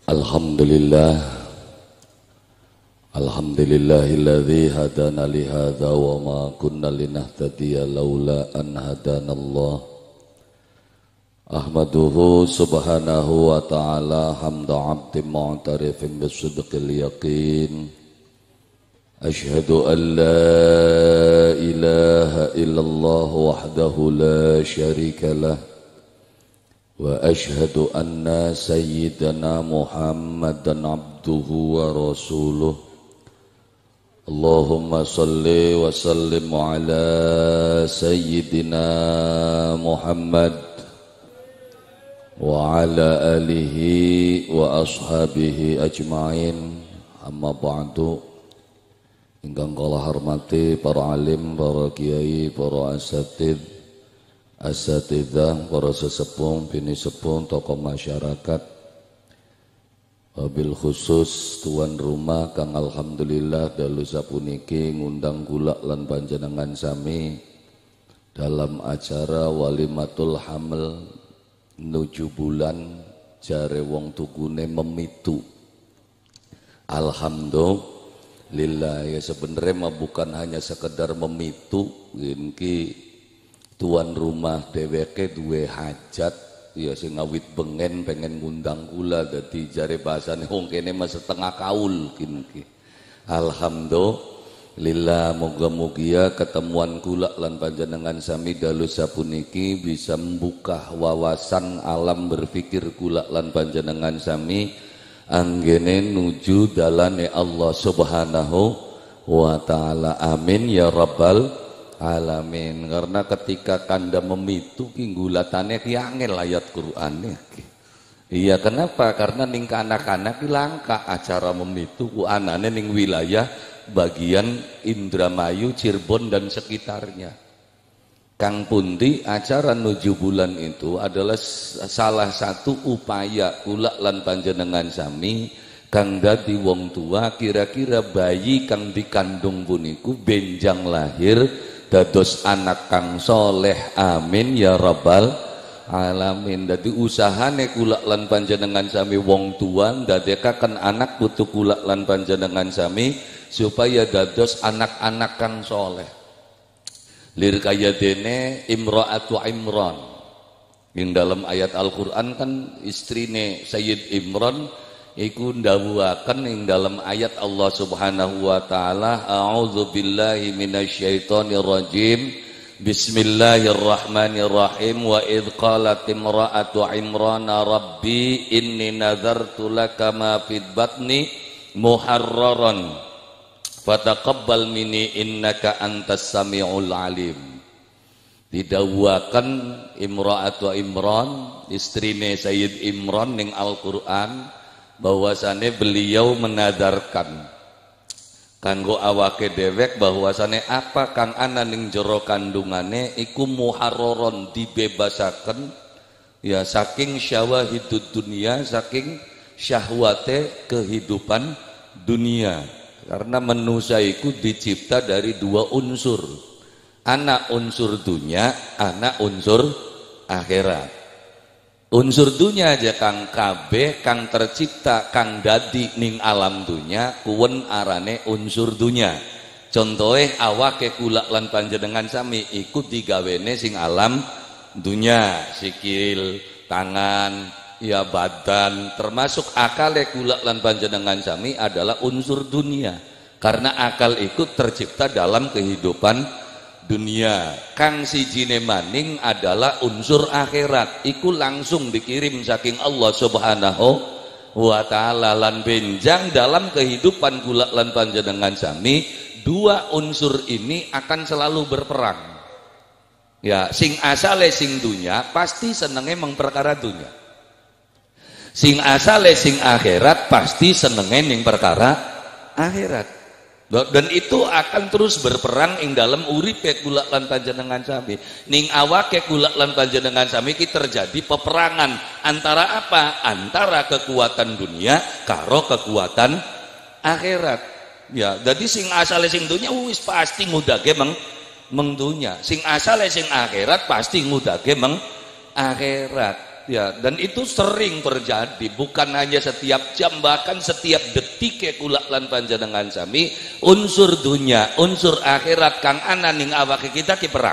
Alhamdulillah, alhamdulillahilladzi hadana li hadza wa ma kunna linahtadiya laula an hadanallah. Ahmaduhu subhanahu wa ta'ala hamda 'abdin mu'tarifin bisidqil yaqin. Ashhadu an la ilaha illallah wahdahu la syarika lah. Wa ashhadu anna sayyidana Muhammadan abduhu wa rasuluh. Allahumma salli wa sallim ala sayyidina Muhammad wa ala alihi wa ashabihi ajma'in. Amma ba'du. Ingkang kula hormati para alim, para kiai, para asatidzah, para sesepuh, bini sepuh, tokoh masyarakat, wabil khusus tuan rumah kang alhamdulillah dalu sapuniki ngundang kula lan panjenengan sami dalam acara walimatul hamil nuju bulan jare wong tukune memitu. Alhamdulillah, ya sebenarnya mah bukan hanya sekedar memitu, iki tuan rumah dheweke duwe hajat ya sing ngawit bengen pengen ngundang kula dadi jare bahasane wong kene mah setengah kaul kinki. Alhamdulillah, moga-moga ketemuan kula lan panjenengan sami dalu sapuniki bisa membuka wawasan alam berpikir kula lan panjenengan sami anggene nuju dalane Allah Subhanahu wa taala. Amin ya rabbal alamin. Karena ketika kanda memitu kinggulatannya kiangel ayat Qur'annya. Iya, kenapa? Karena ning anak-anak langka acara memitu ku anane ning wilayah bagian Indramayu, Cirebon dan sekitarnya. Kang pundi acara nuju bulan itu adalah salah satu upaya kula lan panjenengan sami kang dadi wong tua kira-kira bayi kang dikandung puniku benjang lahir dados anak kang soleh. Amin ya rabbal alamin. Dadi usahane kula lan panjenengan sami wong tua ndadekaken anak putu kula lan panjenengan sami supaya dados anak-anak kang soleh. Lir kaya dene Imra'atu Imran ing dalam ayat Al-Qur'an kan istrine Sayyid Imran iku ndawuhaken ing dalam ayat Allah Subhanahu wa taala, a'udzu billahi minasyaitonir rajim, bismillahirrahmanirrahim, wa idz qalat imra'atu Imran rabbi inni nadzartu laka ma fid batni muharraran fataqabbal minni innaka antas samiul alim. Didawuhaken Imra'atu Imran, istrine Sayyid Imran ning Al-Qur'an, bahwasane beliau menadarkan kanggo awake dewek bahwasane apa kang ana ning jero kandungane iku muharraron dibebasaken ya saking syawahidud dunia, saking syahwate kehidupan dunia. Karena manusia itu dicipta dari dua unsur, anak unsur dunia, anak unsur akhirat. Unsur dunia aja kang kabeh kang tercipta kang dadi ning alam dunia kuwen arane unsur dunia. Contohe awake kula lan panjenengan sami ikut digawene sing alam dunia, sikil, tangan, ya badan, termasuk akale kula lan panjenengan sami adalah unsur dunia. Karena akal ikut tercipta dalam kehidupan dunia. Kang sijine maning adalah unsur akhirat, iku langsung dikirim saking Allah Subhanahu wa taala lan benjang dalam kehidupan kula lan panjenengan sami. Dua unsur ini akan selalu berperang. Ya, sing asale sing dunia pasti senenge mengperkara dunia. Sing asale sing akhirat pasti senenge ning perkara akhirat. Dan itu akan terus berperang ing dalam uripe kula lan panjenengan sami. Ning awake kula lan panjenengan sami iki terjadi peperangan antara apa? Antara kekuatan dunia karo kekuatan akhirat. Ya, jadi sing asale sing dunia wis pasti ngudage mengdunya. Sing asale sing akhirat pasti ngudage akhirat. Ya, dan itu sering terjadi, bukan hanya setiap jam, bahkan setiap detik kula lan panjenengan sami unsur dunia, unsur akhirat kang ana ning awake kita ki perang.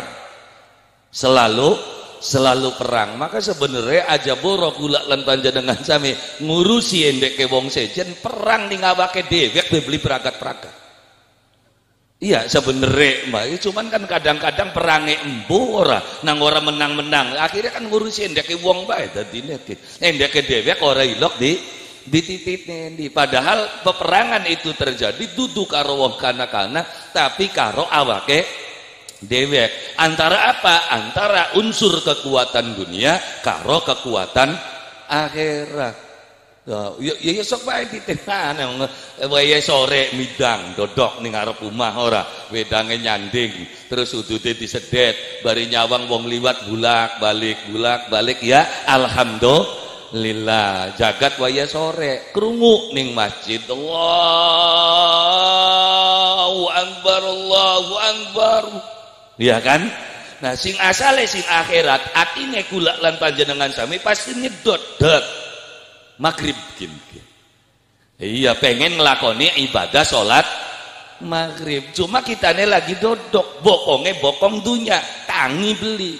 Selalu perang. Maka sebenarnya aja boro kula lan panjenengan sami ngurusi endeke wong sejen perang ning awake dhewe beli perangkat-perangkat. Iya sebenarnya mbak, cuman kan kadang-kadang perange embu ora nang ora menang-menang, akhirnya kan ngurusin endeke wong bae dadine endeke dhewek ora ilok di titik di. Padahal peperangan itu terjadi dudu karo wong kana-kana tapi karo awake dhewek. Antara apa? Antara unsur kekuatan dunia karo kekuatan akhirat. Ya sok bae ditenan wae sore midang dodok ning arep omah ora wedange nyanding terus udute disedet bari nyawang wong liwat bulak-balik ya alhamdulillah jagat wae sore krungu ning masjid Allahu akbar ya kan. Nah sing asale sing akhirat atine kula lan panjenengan sami pasti nyedot dot maghrib gini. Iya pengen ngelakoni ibadah sholat maghrib, cuma kitane lagi dodok bokonge bokong dunya tangi beli.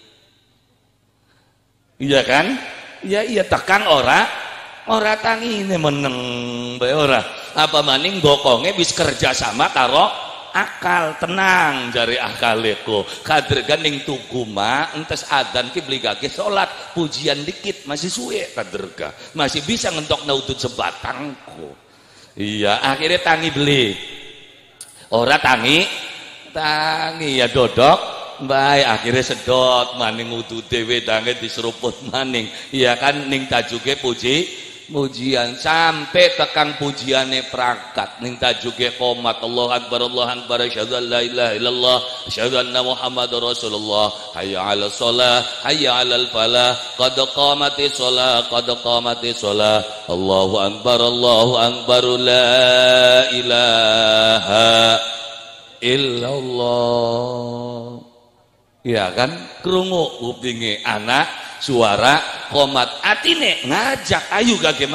Iya kan? Iya tekan ora tangi ini meneng bae ora apa maning bokonge bis kerja sama karo akal. Tenang jari akaleku kadergan ning tugu mah entes adzan ki beli gage salat pujian dikit masih suwe kaderga masih bisa ngentok naudut sebatangku. Iya akhirnya tangi beli ora tangi ya dodok bae akhirnya sedot maning udut dhewe dange diseruput maning iya kan ning tajuge pujian sampai tekan pujiane perangkat ning tajuge qomat Allahu akbar asyhadu an la ilaha illallah asyhadu anna muhammadar rasulullah hayya 'alas shalah hayya 'alal falah qad qamatis shalah Allahu akbar la ilaha illallah. Ya kan krungu kupinge anak suara qomat atine ngajak ayo gage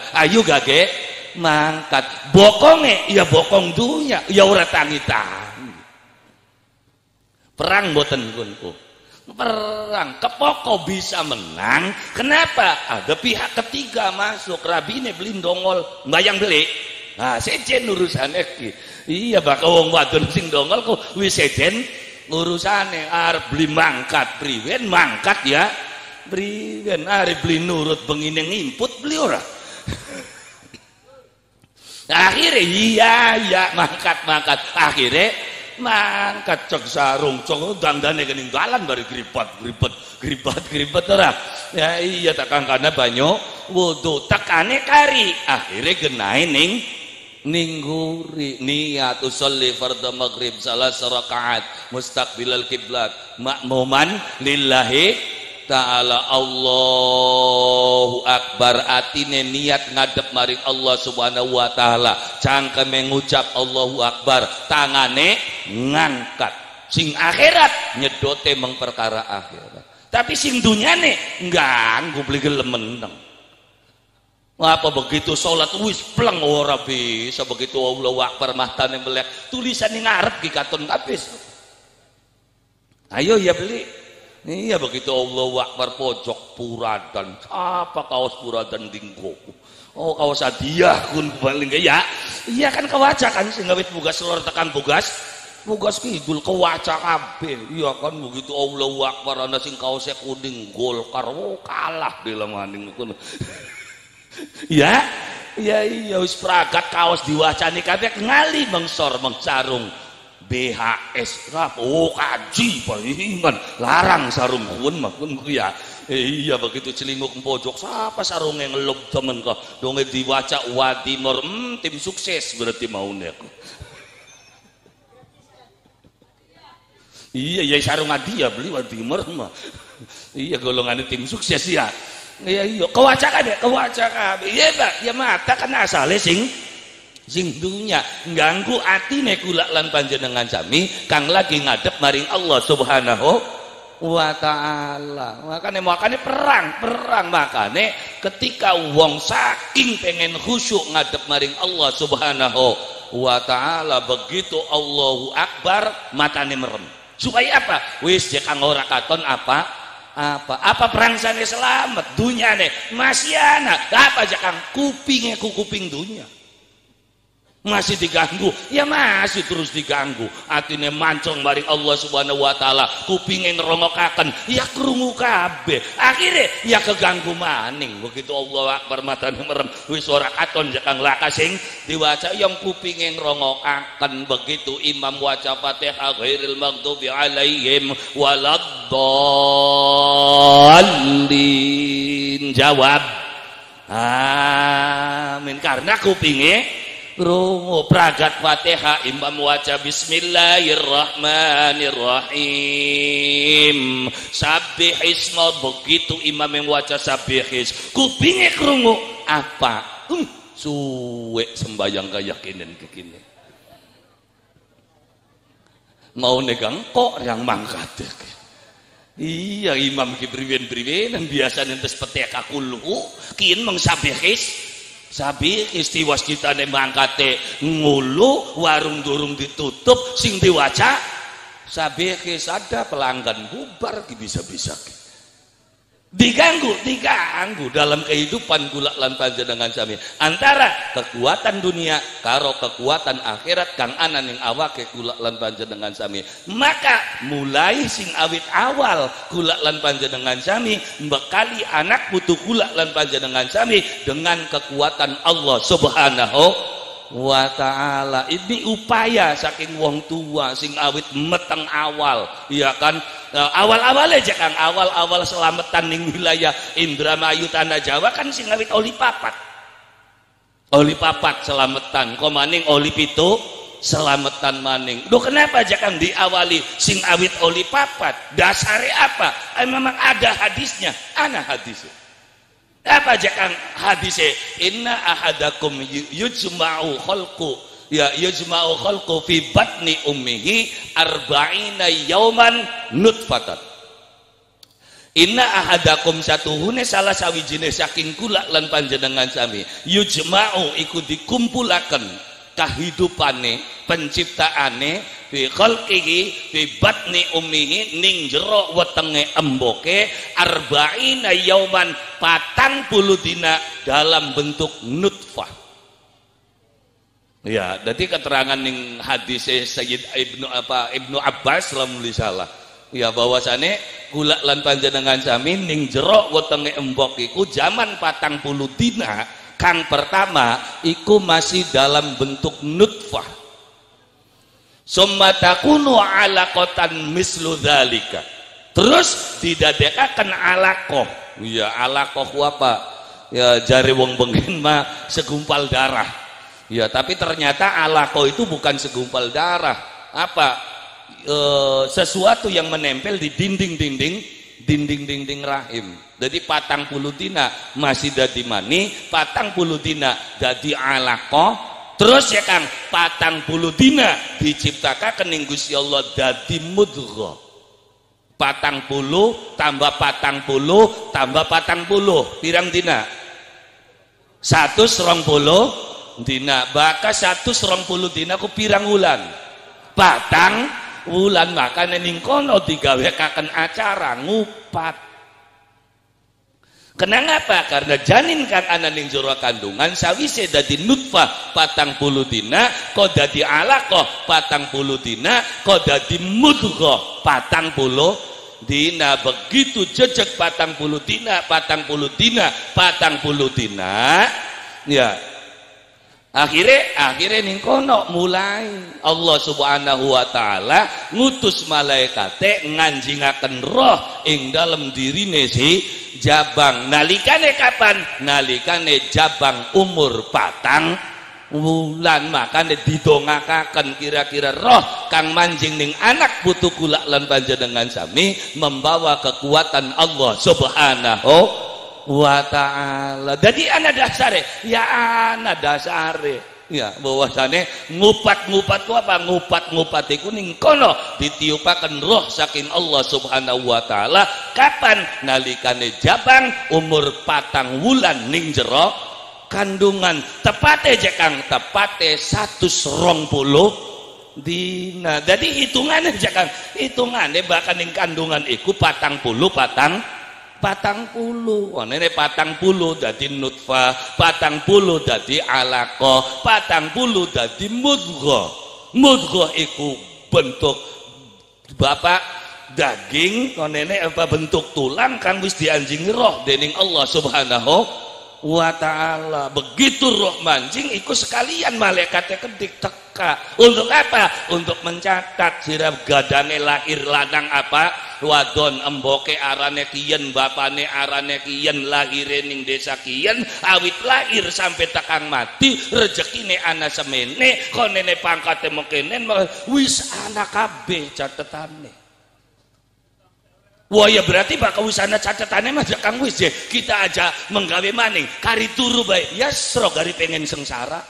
mangkat bokonge ya bokong dunya ya ora tangi-tangi. Perang mboten kunku perang kepoko bisa menang. Kenapa? Ada pihak ketiga masuk rabine beli dongol mbayang beli nah sejen urusane iki iya bakal wong wadon sing dongol kok wis sejen urusane arep beli mangkat priwen mangkat ya priwen arep beli nurut bengine ngimput beli ora akhirnya iya mangkat akhirnya mangkat cek sarung cek dandane kening-dalan bari gripat ora ya iya takang kana banyu wudu tekane kari akhirnya genahe ning guri niat usolli fardhu maghrib salah rakaat mustaqbilal kiblat makmuman lillahi ta'ala Allahu akbar atine niat ngadep maring Allah subhanahu wa ta'ala cangkeme ngucap Allahu akbar tangane ngangkat sing akhirat nyedote mengperkara akhirat tapi sing dunyane ngganggu beli gelem meneng. Apa begitu sholat wis pleng ora bisa begitu Allahu akbar mahtane melek tulisan ning ngarep ki katon kabis. Ayo ya beli. Iya begitu Allahu akbar pojok puradan. Apa kaos puradan dinggo? Oh kaos hadiah kun paling ya. Iya kan kewaca kan sing gawe tugas lor tekan tugas kidul kewaca kabeh. Iya kan begitu Allahu akbar ana sing kaose kuning Golkar kalah dilemaning ngono. Ya wis pragat kaos diwacani kabeh ngali mengsor mengsarung BHS kaji palingan larang sarung kun ya iya begitu celinguk pojok siapa sarungnya ngelup temen kok donge diwaca Wadimor tim sukses berarti maune aku iya sarung hadiah beli Wadimor mah iya golongan tim sukses ya. Iya kewaca iya Pak ya mata kan asale sing dunya ganggu atine kula lan panjenengan sami kang lagi ngadep maring Allah subhanahu wa ta'ala. Makanya perang makanya ketika wong saking pengen khusyuk ngadep maring Allah Subhanahu wa ta'ala, begitu Allahu Akbar matane merem. Supaya apa? Wis jek kang ora katon apa perangsane selamat dunyane masih ana apa jek kang kupinge ku kuping dunya masih diganggu, ya masih terus diganggu. Atine mancung maring Allah Subhanahu wa taala, kupinge nrongokaken, ya krungu kabeh. Akhire ya keganggu maning. Begitu Allah Akbar matane merem, wis ora katon kang lakas sing diwaca yang kupinge nrongokaken. Begitu imam waca Fatihah ghairil maghdubi alaihim waladdallin. Jawab amin, karena kupinge krungu. Pragat Fatihah imam waca bismillahirrahmanirrahim sabbih isma, begitu imam yang waca sabbihis kupinge krungu apa suwe sembayang keyakinan kekini mau negang kok yang mangkat. Iya imam ki briwen-briwen biasa nentes Fatihah kulhu kian mengsabihis sabi istiwas kita nih mangkate ngulu warung durung ditutup sing diwaca sabi ada pelanggan bubar bisa-bisa diganggu dalam kehidupan kula lan panjenengan sami antara kekuatan dunia karo kekuatan akhirat kang ana ning awake kula lan panjenengan sami. Maka mulai sing awit awal kula lan panjenengan sami bekali anak putu kula lan panjenengan sami dengan kekuatan Allah Subhanahu wa ta'ala. Ini upaya saking wong tua sing awit meteng awal, ya kan, awal-awal aja Kang, awal-awal selamatan ning wilayah Indramayu tanah Jawa kan sing awit oli papat selamatan kok maning oli pitu selamatan maning. Duh kenapa aja Kang diawali sing awit oli papat? Dasare apa? Memang ada hadisnya, ana hadisnya. Apa aja Kang hadisnya? Inna ahadakum yujma'u khalqu fi batni ummihi arba'ina yauman nutfatan. Inna ahadakum satuhune salah sawijine saking kula lan panjenengan sami yujma'u iku dikumpulaken kahidupane penciptaane fi khalqihi fi batni ummihi ning jero wetenge emboke arba'ina yauman 40 dina dalam bentuk nutfah. Ya, jadi keterangan ning hadis Sayyid Ibnu Abbas radhiyallahu salah. Ya bahwasane kula lan panjenengan sami ning jero wetenge embok iku jaman 40 dina kang pertama iku masih dalam bentuk nutfah. Summa takunu alaqatan mislu dzalika. Terus didadekaken alaqah. Ya alaqah apa? Ya jari wong bengen mah segumpal darah. Ya tapi ternyata alaqah itu bukan segumpal darah. Apa? Sesuatu yang menempel di dinding rahim. Jadi 40 dina masih dadi mani, 40 dina dadi alaqah. Terus ya Kang, 40 dina diciptakan ning Gusti Allah dadi mudghah. 40 tambah 40 tambah 40 pirang dina? 120 dina. Baka 120 dina ku pirang wulan? Patang wulan. Makanya ning kono digawekaken acara ngupat. Kenapa? Karena janin kang ana ning jero kandungan sawise dadi nutfah 40 dina, kok dadi alaqah 40 dina, kok dadi mudghah 40 dina. Begitu jejeg 40 dina, 40 dina, 40 dina. Ya. Akhirnya ning kono mulai Allah Subhanahu wa taala ngutus malaikate nganjingaken roh ing dalem dirine si jabang. Nalikane kapan? Nalikane jabang umur 4 wulan. Makane didongakaken kira-kira roh kang manjing ning anak putu kula lan panjenengan sami membawa kekuatan Allah Subhanahu wa ta'ala. Jadi ana dasare, ya ana dasare. Ya, bahwasane ngupat-ngupat ku apa? Ngupat-ngupat iku ning kono ditiupaken roh saking Allah Subhanahu wa taala kapan nalikane jabang umur 4 wulan ning jero kandungan tepate je Kang tepate 120 dina. Jadi hitungannya je Kang hitungane bakal ning kandungan iku 40 nene 40 dadi nutfah, 40 dadi alaqah, 40 dadi mudghah. Mudghah iku bentuk bapak daging, nene apa bentuk tulang kan wis dianjingi roh dening Allah Subhanahu wa taala. Begitu roh mancing iku sekalian malaikatnya kedik teka. Untuk apa? Untuk mencatat sirap gadange lahir lanang apa? Wadon emboke arane kiyen bapane arane kiyen lahire ning desa kiyen awit lahir sampai tekang mati rezekine ana semene konene pangkate mekenen wis ana kabeh catetane. Wah ya berarti bakal wis ana catetane mah Kang wis je kita aja menggawe maning kari turu bae ya sro gari pengen sengsara.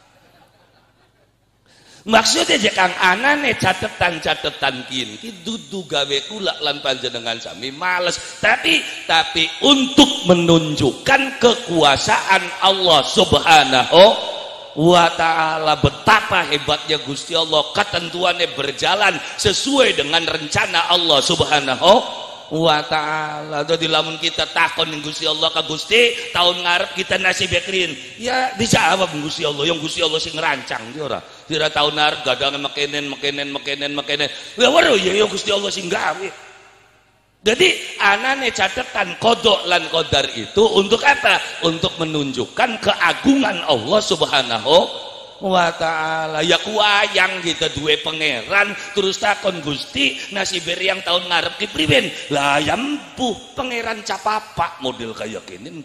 Maksudnya je Kang anane catetan-catetan kini dudu gawe kula lan panjenengan sami males tapi untuk menunjukkan kekuasaan Allah Subhanahu wa taala betapa hebatnya Gusti Allah ketentuannya berjalan sesuai dengan rencana Allah Subhanahu wa ta'ala. Jadi lamun kita takon ning Gusti Allah ka Gusti tahun ngarep kita nasib krin ya dijawab Gusti Allah yang Gusti Allah sing ngerancang dia ora sira tahun ngarep gadangan mekenen ya weruh ya Gusti Allah sing gawe. Jadi anane catetan kodok lan qadar itu untuk apa? Untuk menunjukkan keagungan Allah Subhanahu wa ta'ala. Ya kuayang kita duwe pangeran terus takon Gusti nasibir yang tahun ngarep ki priben lah ya empuh pangeran capapa model kaya kene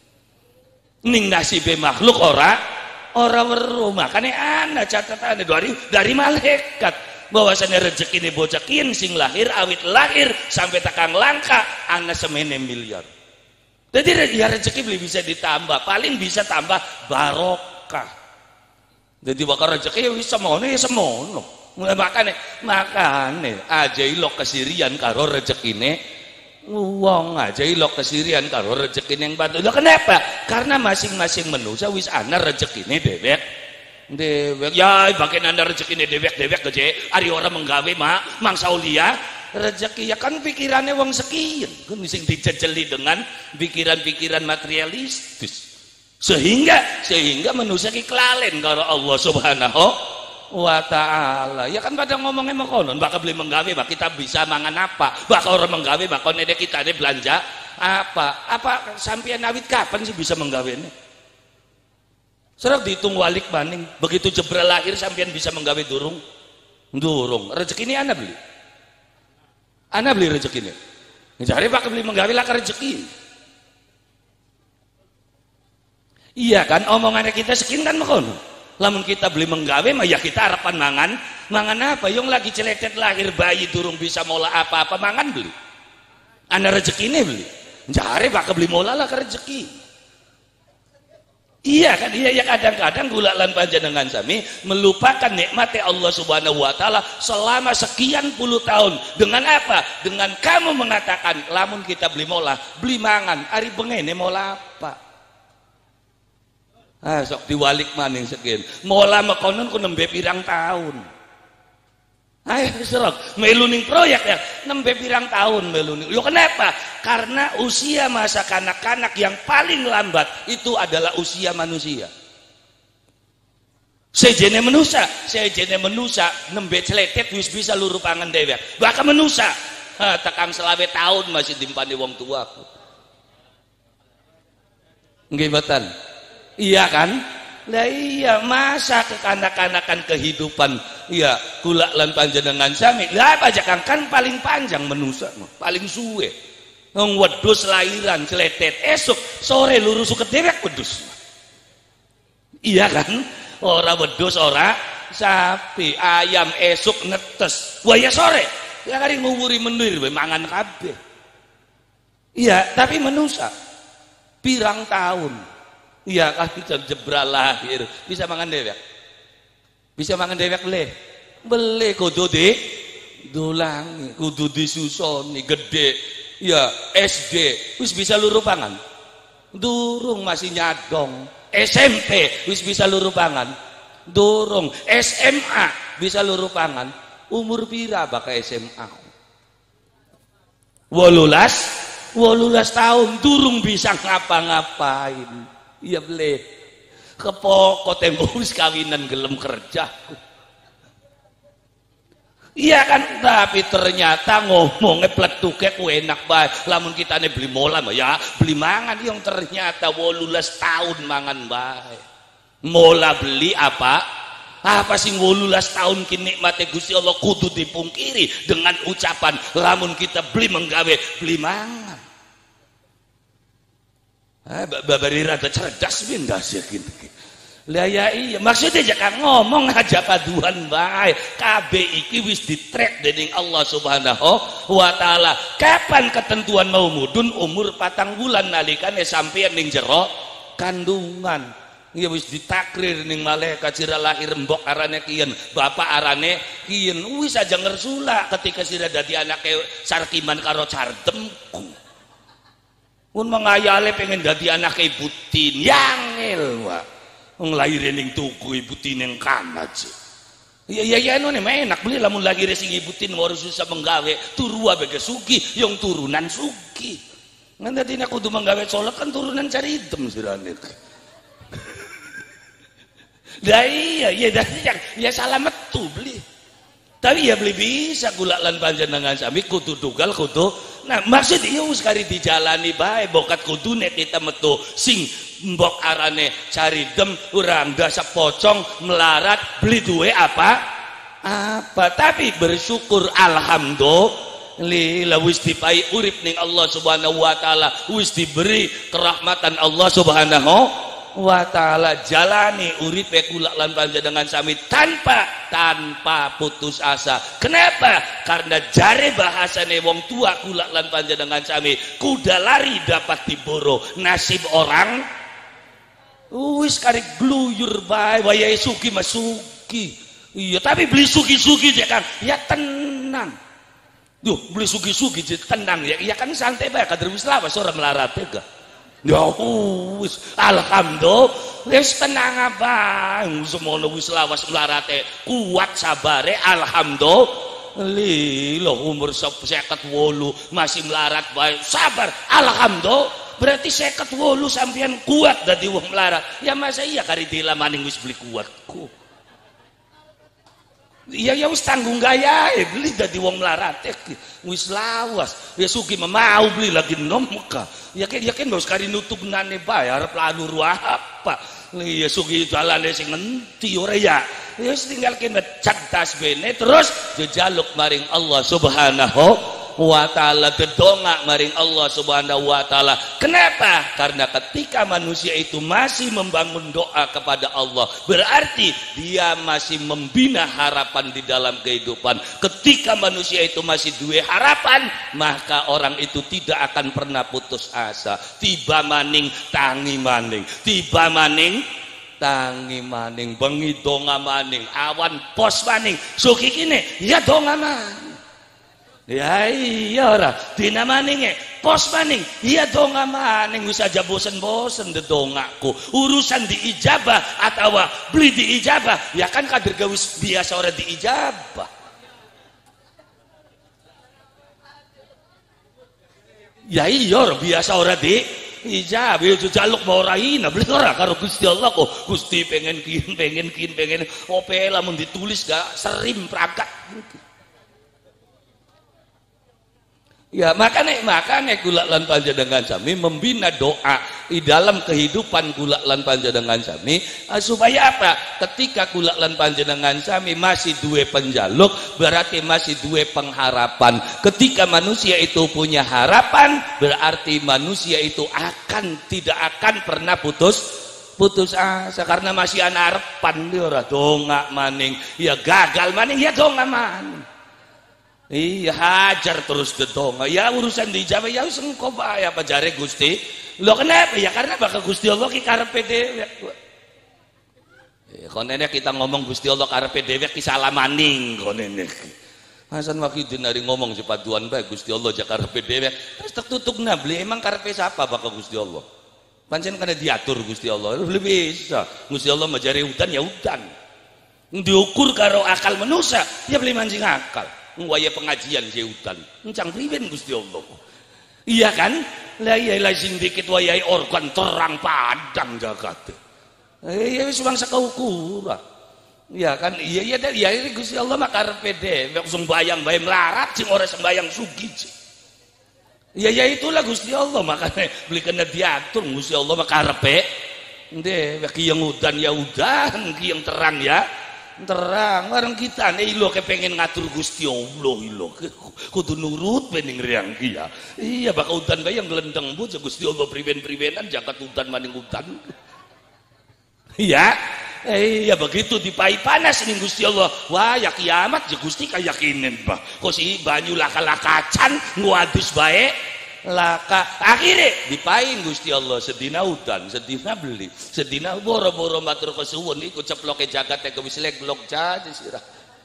ning nasibe makhluk ora weruh. Makane ana catetane dari malaikat bahwasanya rezeki ini bocah kian sing lahir awit lahir sampai takang langka ana semene miliar. Jadi ya rezeki bisa ditambah paling bisa tambah barokah. Jadi bakal rezeki ya bisa semono ya semono. Makane aja ilok kesirian karo rezekine wong aja ilok kesirian karo rezekine yang batu. Lha kenapa? Karena masing-masing manusia wis ana rezekine dewek. Ya bagian anda rezekine dewek gede ari orang menggawe mangsa ulia rezeki ya kan pikirannya wong sekian kan sing dijejeli dengan pikiran-pikiran materialistis. Sehingga manusia ki kelalen karo Allah Subhanahu wa ta'ala. Ya kan pada ngomongnya makonon bakal beli menggawe bak kita bisa mangan apa bakal orang menggawe bakal nede kita ini belanja apa sampeyan awit kapan sih bisa menggawe ini serap dihitung walik maning begitu jebral lahir sampeyan bisa menggawe durung rezeki ini ana beli rezeki ini jadi bakal beli menggawe lah rezeki. Iya kan omongannya kita sekian kan makono. Lamun kita beli menggawe mah ya kita harapan mangan apa yang lagi celetet lahir bayi durung bisa mola apa-apa mangan beli. Ana rezeki ini beli. Jare bakal beli mola lah ke rezeki. Iya kan iya ya kadang-kadang gula lan panjenengan sami melupakan nikmatnya Allah Subhanahu wa taala selama sekian puluh tahun dengan apa? Dengan kamu mengatakan lamun kita beli mola, beli mangan, ari bengene mola apa? Sok diwalik maning sekian mola mekonon ku nembe pirang tahun ayo serok meluning proyek ya nembe pirang tahun meluning. Lo kenapa? Karena usia masa kanak-kanak yang paling lambat itu adalah usia manusia. Sejene menusa nembe celetet wis bisa luru pangan dewek bahkan menusa tekang selawe tahun masih dimpani wong tua nggih mboten. Iya kan? Lah iya masa kekanak-kanakan kehidupan iya kula lan panjenengan sami. Lah apa aja kan paling panjang manusia paling suwe. Wong wedhus lahiran celetet esok sore luru suket dewek wedhus. Iya kan? Ora wedhus ora sapi ayam esok netes. Wah ya sore ya kari nguwuri menir we mangan kabeh. Iya tapi manusia pirang tahun Iya kan jebral lahir bisa mangan dewek. Bisa mangan dewek le. Beli kudu di dulangi, kudu disusoni gede. Ya SD wis bisa luru pangan. Durung masih nyadong. SMP wis bisa luru pangan. Durung SMA bisa luru pangan. Umur pira bakal SMA? 18 tahun durung bisa ngapa-ngapain. Iya boleh kepokok tembus kawinan gelem kerja. Iya kan, tapi ternyata ngomongnya pletuke ku enak bae. Lamun kita nih beli mola ya beli mangan yang ternyata 18 tahun mangan bae. Mola beli apa sih 18 tahun kini nikmate Gusti Allah kudu dipungkiri dengan ucapan lamun kita beli menggawe beli mangan. Babari rada cerdas pindah sih gitu. Lah ya iya maksudnya jangan ngomong aja paduan bae. Kabeh iki wis ditrek dening Allah Subhanahu wa taala. Kapan ketentuan mau mudun umur 4 bulan nalikane sampeyan ning jero kandungan. Ya wis ditakrir ning malaikat sira lahir mbok arane kiyen, bapak arane kiyen. Wis aja ngersula ketika sira dadi anake Sarkiman karo Cardemku. Pun mengayale pengen dadi anak ibu tin yangil wah ngelahir ning tuku ibu tin yang kanat sih iya anu nih enak beli lamun lagi sing ibu tin harus susah menggawe turu abege sugi yang turunan sugi nanti aku kudu menggawe colok kan turunan cari hitam sirane dah iya ya salah metu beli tapi ya beli bisa gula lan panjenengan sami kudu tugal kudu nah maksud iya sekali dijalani bae bokat kudune kita metu sing mbok arane cari dem urang dasa pocong melarat beli duwe apa tapi bersyukur alhamdulillah wis dipai urip ning Allah Subhanahu wa taala wis diberi kerahmatan Allah Subhanahu wa ta'ala jalani uripe kula lan panjenengan sami tanpa putus asa. Kenapa? Karena jare bahasane wong tua kula lan panjenengan sami kuda lari dapat diboro nasib orang wis karek gluyur bae wayahe sugi masugi iya tapi beli sugi-sugi je kan ya tenang beli sugi-sugi je tenang ya kan santai bae kader wis lawas ora melarat tega. Ya wis alhamdulillah wis tenang abang semono wis lawas melarate kuat sabare alhamdulillah umur 58 masih melarat bae sabar alhamdulillah berarti 58 sampean kuat dadi wong melarat ya masa iya kari dila maning wis beli kuatku iya ya wis tanggung gaya beli dadi wong melarat wis lawas ya sugi mau beli lagi nom muka yakin bos kari nutup nane bayar pelanu apa iya sugi jalane sing ngenti ora ya tinggal kene cerdas bene terus jejaluk maring Allah Subhanahu wa ta'ala dedongak maring Allah Subhanahu wa ta'ala. Kenapa? Karena ketika manusia itu masih membangun doa kepada Allah berarti dia masih membina harapan di dalam kehidupan. Ketika manusia itu masih dua harapan maka orang itu tidak akan pernah putus asa. Tiba maning tangi maning tiba maning tangi maning bengi donga maning awan pos maning suki kini ya donga maning ya iya ora dina maning pos maning iya donga maning wis aja bosen-bosen de dongaku urusan diijabah atau beli diijabah ya kan kader gawis biasa ora diijabah ya iya biasa ora diijabah itu jaluk mau raina beli ora karo Gusti Allah kok Gusti pengen ope lamun ditulis gak serim pragat ya makanya kula lan panjenengan sami membina doa di dalam kehidupan kula lan panjenengan sami supaya apa ketika kula lan panjenengan sami masih dua penjaluk berarti masih dua pengharapan ketika manusia itu punya harapan berarti manusia itu tidak akan pernah putus asa karena masih ana arepan dia ora dongak maning ya gagal maning ya dongak maning iya hajar terus dedonga ya urusan dijawab ya engko bae apa jare Gusti Lho kenapa? Ya karena bakal Gusti Allah ki karepe dhewe. Konene kita ngomong Gusti Allah karepe dhewe ki salah maning konene. Hasan Wahidin hari ngomong sepaduan bae Gusti Allah jak karepe dhewe. Terus tertutup nabli emang karepe siapa bakal Gusti Allah? Pancen kana diatur Gusti Allah. Lebih bisa. Gusti Allah majari hutan ya hutan. Diukur karo akal manusia, ya beli mancing akal. Waya pengajian si hutan. Encang priben Gusti Allah. Iya kan? Lah iya lah sing dikit wayahe organ terang padang jagat. Ya wis wong sakaukuran. Ya kan iya Gusti Allah mah karepe dhewe sembayang bae melarat sing ora sembayang sugih. Ya itulah Gusti Allah makanya beli kena diatur Gusti Allah mah karepe dhewe ki yang udan ya udan ki yang terang ya terang bareng kita nih lo kepengen ngatur Gusti Allah ilo kudu nurut bening riang ya iya bakal udan bae yang gelendeng bu Gusti Allah priben-pribenan jagat udan maning udan iya iya begitu dipai panas ning Gusti Allah wah ya kiamat je Gusti kayakinen bah kok si banyu laka-lakacan nguadus bae laka akhirnya dipain Gusti Allah sedina udan sedina beli sedina boro-boro matur kesuwun iku ceploke jagate wis leglok jadi sirah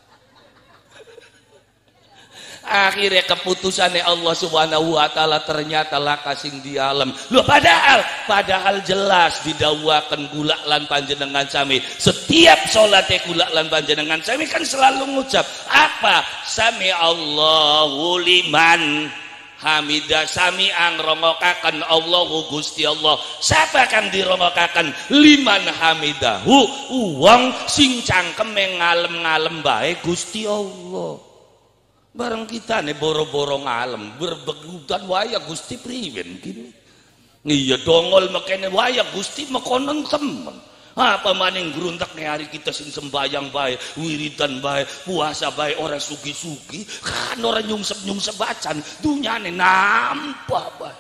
akhirnya keputusannya Allah Subhanahu wa taala ternyata laka sing di alam lho padahal jelas didawuaken kula lan panjenengan sami setiap salate kula lan panjenengan sami kan selalu ngucap apa sami Allahu liman hamidah sami angrongokaken Allahu Gusti Allah siapa kang dirongokaken liman hamidahu wong sing cangkeme ngalem-ngalem bae Gusti Allah bareng kita nih boro-boro ngalem berbegudan waya Gusti priwen gini iya dongol makene waya Gusti makonon temen apa maning gruntak nih hari kita sing sembayang bae wiridan bae puasa bae ora sugi-sugi kan ora nyungsep-nyungsep bacan dunyane nampak bae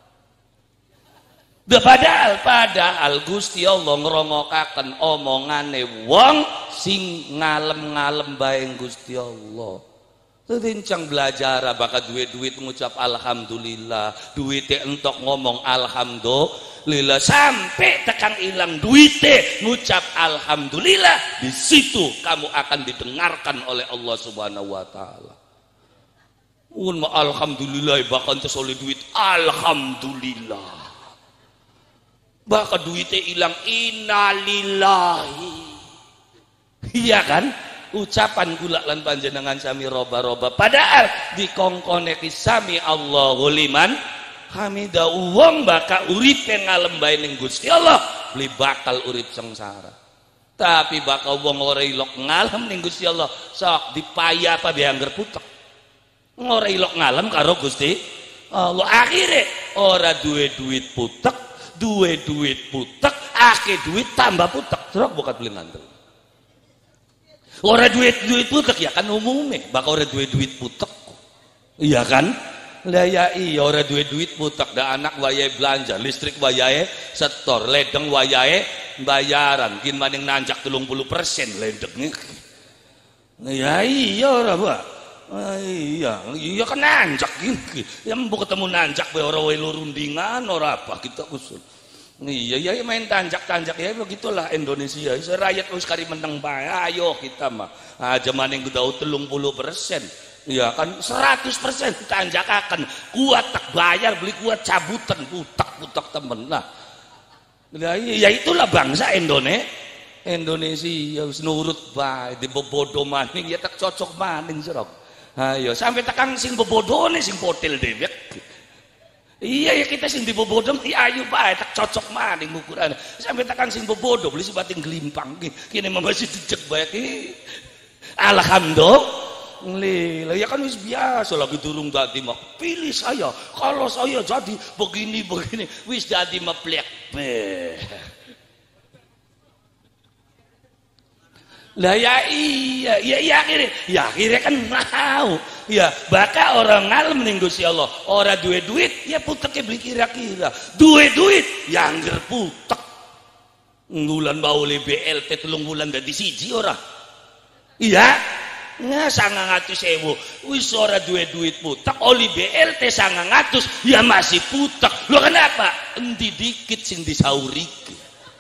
padahal Gusti Allah ngerongokaken omongane wong sing ngalem-ngalem bae Gusti Allah Rincang belajar bakal duit ngucap alhamdulillah duitnya entok ngomong alhamdulillah sampai tekan hilang duitnya ngucap alhamdulillah di situ kamu akan didengarkan oleh Allah Subhanahu wa taala. Alhamdulillah bahkan tersoleh duit alhamdulillah bakal duitnya hilang innalillahi iya kan ucapan gula lan panjenengan sami roba-roba padahal dikongkone sami Allahu liman hamidah wong bakal uripe ngalem bae ning Gusti Allah li bakal urip sengsara tapi bakal wong ora ilok ngalem ning Gusti Allah sok dipaya apa diangger putek ora ilok ngalem karo Gusti Allah akhire ora duwe duit putek akeh duit tambah putek terus bukan beli ngantel ora duit putek ya kan umumnya bakal ora duit putek iya kan lah ya iya ora duit putek dah anak wayahe belanja listrik wayahe setor ledeng wayahe bayaran kin maning nanjak 30% ledengnya ya iya ora Pak iya kan nanjak gini yang mbok ketemu nanjak bae ora wae rundingan ora apa kita usul iya main tanjak ya begitulah Indonesia rakyat wis kari meneng bae ayo kita mah aja maning kudu 30% iya kan 100% tanjakaken kuat tak bayar beli kuat cabutan putak temen lah ya itulah bangsa Indonesia wis nurut bae dibobodo maning ya tak cocok maning serok ayo sampai tekan sing bobodone sing potel dewek iya ya kita sing dibobodo ya ayo bae tak cocok maning ukuran sampai tekan sing bobodo beli sebating gelimpang kene masih dijek bae alhamdulillah ya kan wis biasa lagi durung dadi mah pilih saya kalau saya jadi begini wis dadi meplek be lah ya iya akhirnya kan mau ya bakal orang ngalem ning Gusti Allah ora duit ya puteke beli kira-kira duit ya angger putek ngulan baule BLT 3 bulan dadi siji ora iya nah 900.000 wis ora duit putek oli BLT 900 ya masih putek Lho kenapa? Endi dikit sing disaurike.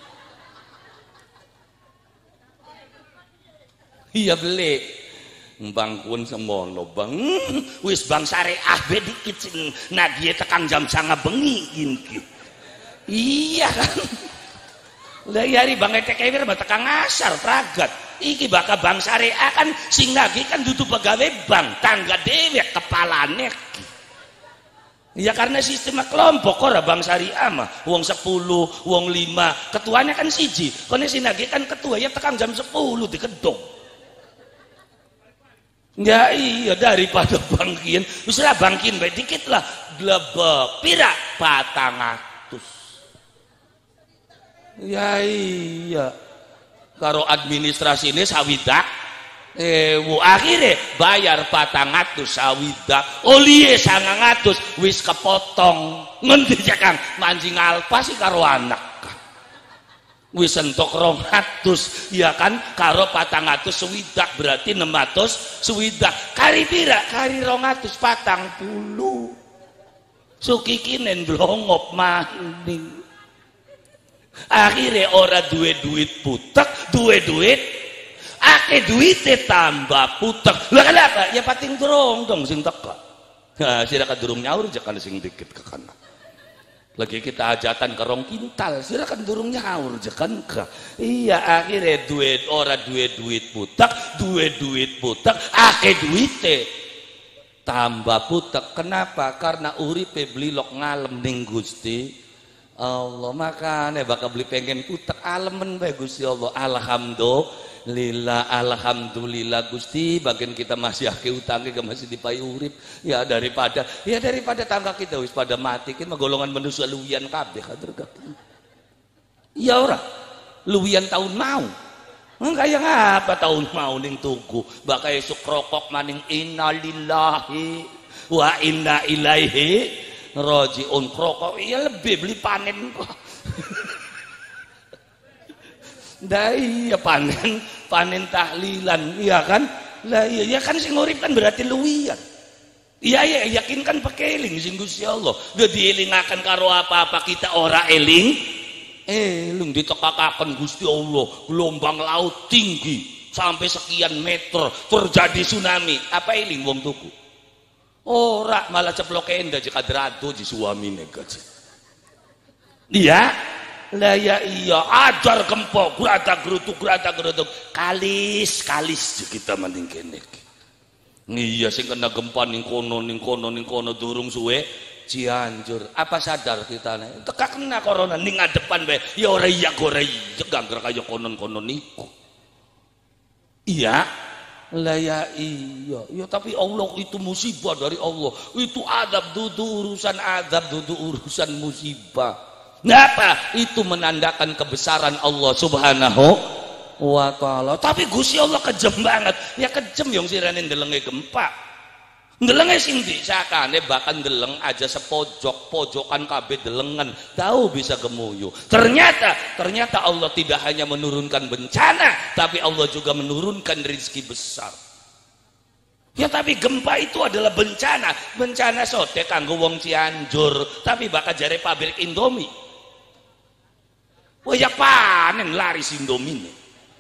Iya beli bangkun semono bang wis bang syariah be dikit sing nagih tekan jam 9 bengi gini. Iya kan lah yari bang etek tekan ngasar pragat iki bakal bang syariah kan sing nagih kan dudu pegawai bank tangga dewek kepalane. Ya karena sistem kelompok ora bang syariah mah wong 10 wong 5 ketuanya kan siji kone sing nagih kan ketua ya tekan jam 10 dikedong. Ya iya daripada bangkin usah bangkin baik dikit lah glebek pira 400. Ya iya karo administrasi ini sawidak akhirnya bayar 400 sawidak oliye 900 wis kepotong ngendi Kang mancing alpa sih karo anak wis entuk 200 ya kan karo 400 swidak berarti 600 swidak kari pira kari 240 sukikinen blongop maning akhirnya ora duwe duit putek duwe duit akeh duite tambah putek lah kenapa ya pating durung dong sing teka nah silakan durung nyaur jangan sing dikit ke kanan lagi kita hajatan ke rong kintal silakan durung nyaur jangan ke iya akhirnya duit ora duwe duit putek duwe duit putek akeh duite tambah putek kenapa karena uripe blilok ngalem ning Gusti Allah makanya bakal beli pengen putek alemen bae Gusti Allah alhamdulillah Gusti bagian kita masih akeh utangnya gak masih dipayu urip ya daripada tangga kita wis pada mati kita golongan manusia luwian kabeh kader ya ora luwian tahun mau kaya ngapa tahun mau ning tuku bakal esuk rokok maning innalillahi wa inna ilaihi rajiun rokok iya lebih beli panen kok dah iya panen tahlilan iya kan lah iya kan sing urip kan berarti luwian iya yakin kan pakeling sing Gusti Allah udah dielingaken karo apa-apa kita ora eling elung ditekakaken Gusti Allah gelombang laut tinggi sampai sekian meter terjadi tsunami apa eling wong tuku ora malah ceplok enda jika derado di suamine gaji iya lah ya iya ajar kempok gerata gerutuk kalis kita mending kene iya sing kena gempa ning kono durung suwe Cianjur apa sadar kita nek teka kena corona ning ngadepan bae ya ora iya gangger kaya konon niku iya lah ya iya ya tapi Allah itu musibah dari Allah itu adab dudu urusan musibah kenapa itu menandakan kebesaran Allah subhanahu wa ta'ala tapi Gusti Allah kejem banget ya kejem yang sirane ndelenge gempa ndelenge sing disakane bahkan ndeleng aja pojokan kabeh delengan tahu bisa gemuyu ternyata Allah tidak hanya menurunkan bencana tapi Allah juga menurunkan rezeki besar ya tapi gempa itu adalah bencana sote kanggo wong Cianjur tapi bakal jare pabrik Indomie wah ya panen laris Indomie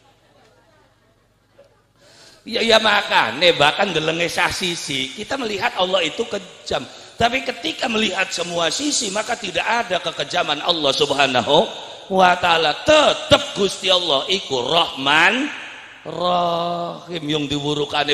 ya makanya bahkan delenge sisi kita melihat Allah itu kejam tapi ketika melihat semua sisi maka tidak ada kekejaman Allah subhanahu wa ta'ala tetap Gusti Allah iku Rahman Rahim yang diwurukane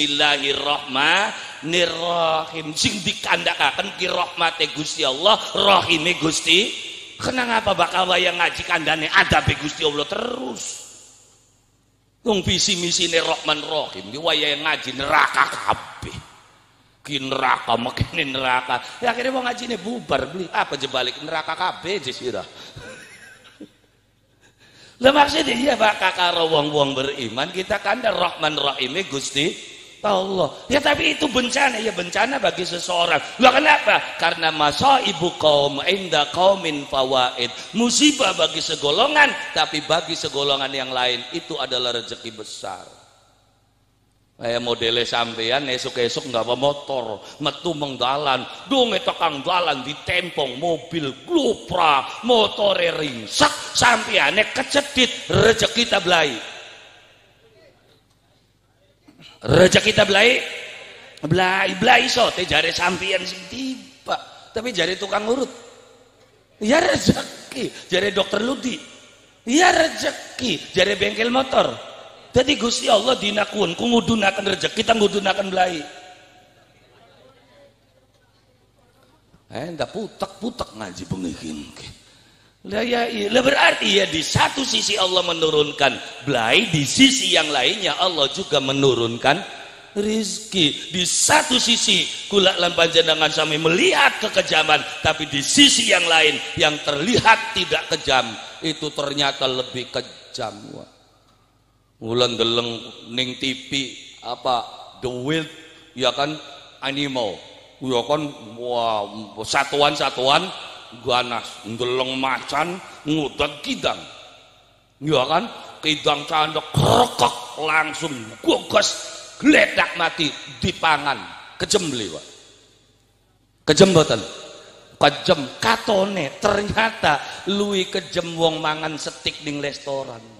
Bismillahirrahmanirrahim sing dikandakaken ki rahmate Gusti Allah rahime Gusti kenapa bakal wayang ngaji kandane adabe Gusti Allah terus wong visi misine Rahman Rahim di wayahe ngaji neraka kabeh ki neraka makene neraka ya akhirnya wong ngajine bubar beli apa jebalik neraka kabeh jesira lah maksudnya iya bakal karo wong-wong beriman kita kan ada Rahman Rahime Gusti Allah ya tapi itu bencana ya bencana bagi seseorang lah kenapa karena masaibu qaum inda qaumin fawaid musibah bagi segolongan tapi bagi segolongan yang lain itu adalah rezeki besar Kayak modele sampean esuk-esuk nggak apa motor, metu mengdalan, donge tekang dalan ditempong mobil glupra, motore ringsak, sampeane kecedit, rezeki kita belai. Rezeki kita belai, belai so, te jare sampean sing tiba, tapi jare tukang urut. Ya rezeki, jare dokter Ludi. Ya rezeki, jare bengkel motor. Jadi Gusti Allah dinakun ku ngudunaken rezeki, kita ngudunaken belai. Ndak putek-putek ngaji pengikin. Lah ya, berarti ya di satu sisi Allah menurunkan belai, di sisi yang lainnya Allah juga menurunkan rizki. Di satu sisi kula lan panjenengan sami melihat kekejaman, tapi di sisi yang lain yang terlihat tidak kejam itu ternyata lebih kejam. Ulan deleng ning TV apa The Wild ya kan, animal ya kan, wah satuan-satuan ganas ndeleng macan ngudat kidang ya kan, kidang candek krekek langsung gogos gledak mati dipangan, kejem beliau, kejem boten, kejem katone ternyata luwi kejem wong mangan steak ning restoran.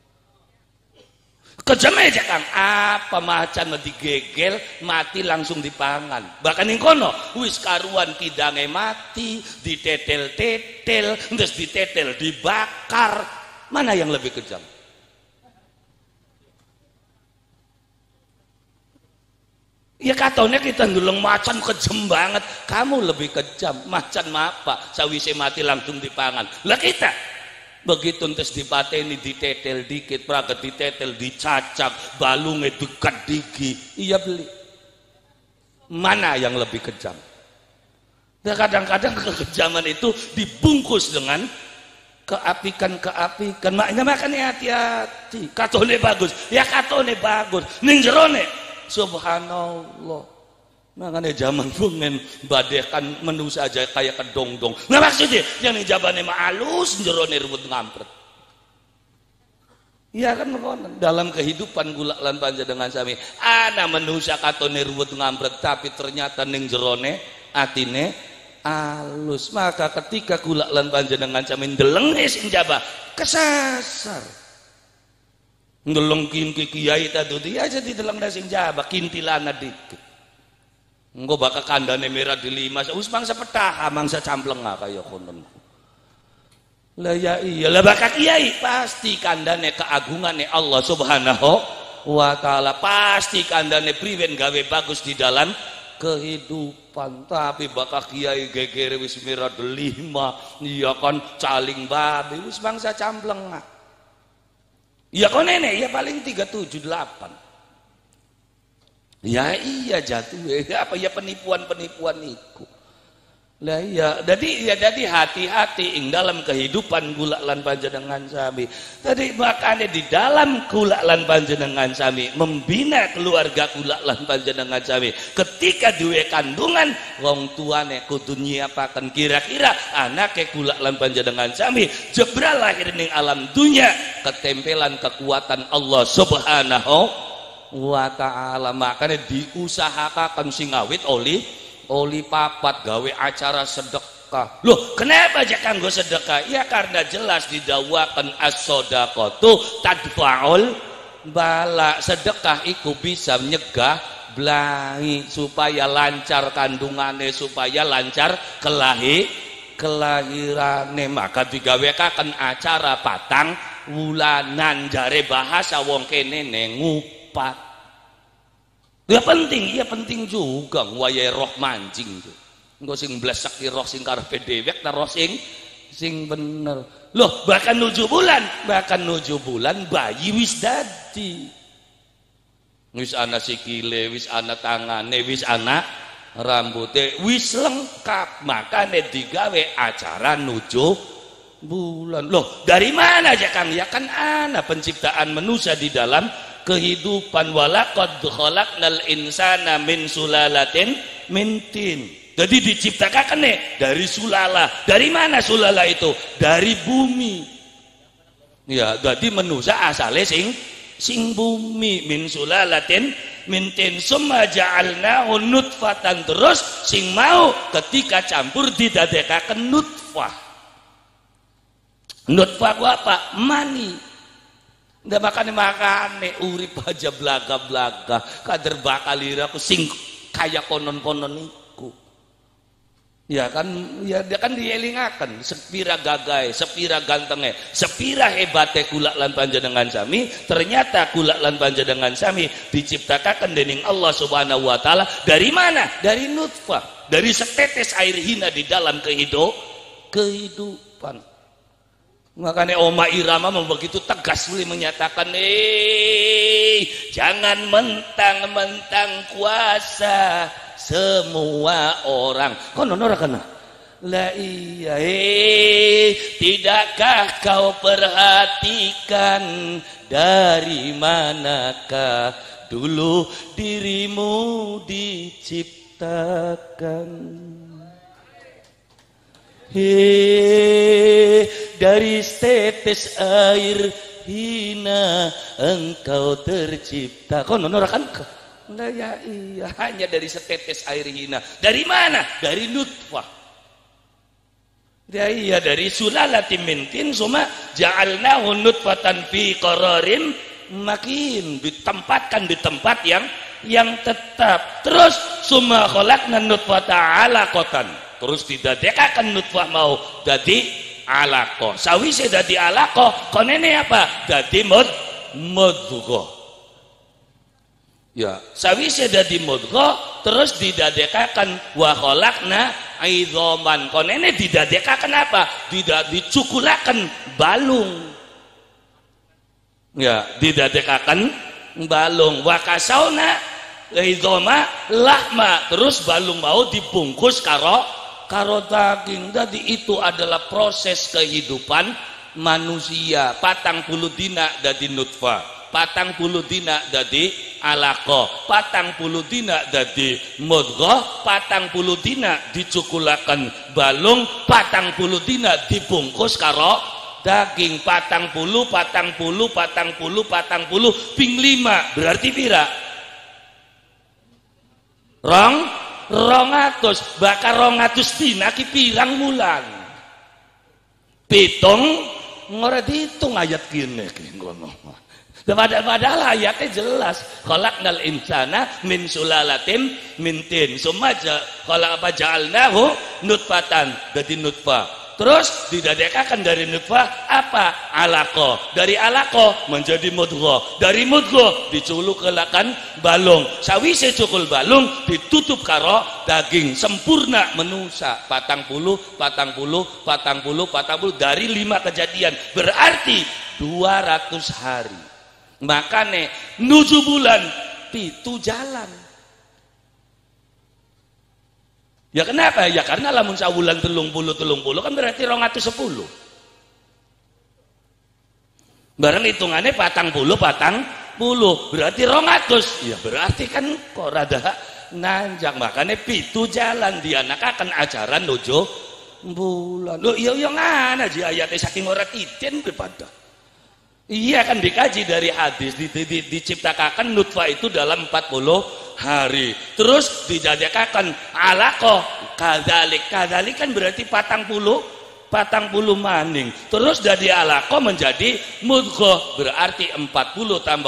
Kejem aja Kang, apa macan digegel mati langsung dipangan. Bahkan yang kono wis karuan kidange mati, ditetel-tetel, terus ditetel dibakar. Mana yang lebih kejam? Ya katanya kita ndeleng macan kejem banget, kamu lebih kejam. Macan apa? Sawise mati langsung dipangan. Lah kita begitu terus dipateni ditetel dikit, praget ditetel dicacak, balunge dekat digi, iya beli. Mana yang lebih kejam? Ya kadang-kadang kekejaman itu dibungkus dengan keapikan. Makanya hati-hati. Katone bagus, ya katone bagus. Ning jerone subhanallah. Makanya zaman pengen badekan menu saja kayak kedongdong. Nah maksudnya yang jabane mah halus, jerone ruwet ngampret. Iya kan dalam kehidupan gula lan panjenengan sami ana manusia katone ruwet ngampret, tapi ternyata ning jerone atine halus. Maka ketika gula lan panjenengan sami ndeleng sing jaba kesasar. Ndeleng kiai tadi dia aja dideleng sing jaba kintilana dikit. Engko bakal kandane merah di 5 wis mangsa petaha mangsa campleng kaya konon. Lah ya iya, lah bakal kiai pasti kandane keagungane Allah Subhanahu wa taala, pasti kandane priwen gawe bagus di dalam kehidupan. Tapi bakal kiai gegere wis merah di 5, iya kan caling babi wis mangsa campleng. Iya kon nenek ya paling 378. Ya iya jatuh ya, apa ya penipuan itu. Lah iya, jadi hati-hati ing dalam kehidupan gula lan panjenengan sami. Tadi makanya di dalam gula lan panjenengan sami membina keluarga gula lan panjenengan sami. Ketika duwe kandungan wong tuane kudu nyiapaken kira-kira anake gula lan panjenengan sami jebral lahir ning alam dunya ketempelan kekuatan Allah Subhanahu wa ta'ala. Makanya diusahakan sing awit oli papat gawe acara sedekah. Loh kenapa aja kanggo sedekah? Ya karena jelas didakwakan as-shadaqatu tadfa'ul bala. Sedekah iku bisa nyegah belai supaya lancar kandungane, supaya lancar kelahirane. Maka digawekaken acara patang wulanan, jare bahasa wong kene ngupat. Ya penting juga wayahe roh mancing tuh. Engko sing bleseki roh sing karepe dhewek ta roh sing bener. Loh, bahkan 7 bulan bayi wis dadi. Wis ana sikile, wis ana tangane, wis ana rambute, wis lengkap. Makane digawe acara 7 bulan. Loh, dari mana aja Kang? Ya kan ana penciptaan manusia di dalam kehidupan. Walaqad khalaqnal insana min sulalatin min tin. Jadi diciptakan dari sulala. Dari mana sulala itu? Dari bumi. Ya, jadi manusia asale sing bumi, min sulalatin mintin summa ja'alnahu nutfatan, terus sing mau ketika campur didadekaken nutfah. Nutfah ku apa? Mani. Ndak makane urip aja blaga-blaga kader bakal iraku sing kaya konon-konon iku. Ya kan, ya dia kan dielingaken sepira gagae, sepira gantenge, sepira hebate kula lan panjenengan sami. Ternyata kula lan panjenengan sami diciptakan dening Allah Subhanahu wa taala dari mana? Dari nutfah, dari setetes air hina di dalam kehidupan. Makanya Oma Irama begitu tegas boleh menyatakan, jangan mentang-mentang kuasa semua orang. Konon ora kana? La iya, tidakkah kau perhatikan dari manakah dulu dirimu diciptakan? Dari setetes air hina engkau tercipta. Konon ora kan? Nah, ya iya, hanya dari setetes air hina. Dari mana? Dari nutfah. Ya iya, dari sulalatin min tin summa ja'alnahu nutfatan fi qararin makin, ditempatkan di tempat yang tetap. Terus summa khalaqna nutfata 'alaqatan, terus didadekaken nutfah mau dadi alaqah. Sawise dadi alaqah konene apa? Dadi mudghah. Ya, sawise dadi mudghah terus didadekaken wa khalaqna idzaman. Konene didadekaken apa? Dicukulaken balung. Ya, didadekaken balung. Wa kasauna idzama lahma, terus balung mau dibungkus karo daging. Jadi itu adalah proses kehidupan manusia. 40 dina dadi nutfah, 40 dina dadi alaqah, 40 dina dadi mudghah, 40 dina dicukulaken balung, 40 dina dibungkus karo daging. 40 ping 5 berarti pira? 200, bakar 200 dina ki pirang wulan? Pitung ngora dihitung ayat kene ki ngono. Padahal ayatnya jelas, khalaqnal insana min sulalatin min tin summa ja'alnahu nutfatan, dadi nutfah. Terus didadekakan dari nutfah apa? Alaqah. Dari alaqah menjadi mudghah. Dari mudghah dicukulaken balung. Sawise cukul balung ditutup karo daging. Sempurna menusa 40 dari 5 kejadian. Berarti 200 hari. Makane 7 bulan 7 jalan. Ya kenapa? Ya karena lamun sawulan 30 kan berarti 210. Bareng hitungannya 40 berarti 200. Ya berarti kan kok rada nanjak. Makanya 7 jalan dianakaken ajaran 7 bulan. Loh iya ngana ji ayatnya saking ora titen kepada. Iya kan dikaji dari hadis diciptakan nutfah itu dalam 40 hari. Terus dijadikan alaqah kadzalik kan berarti 40 maning. Terus dari alaqah menjadi mudghah berarti 40 tambah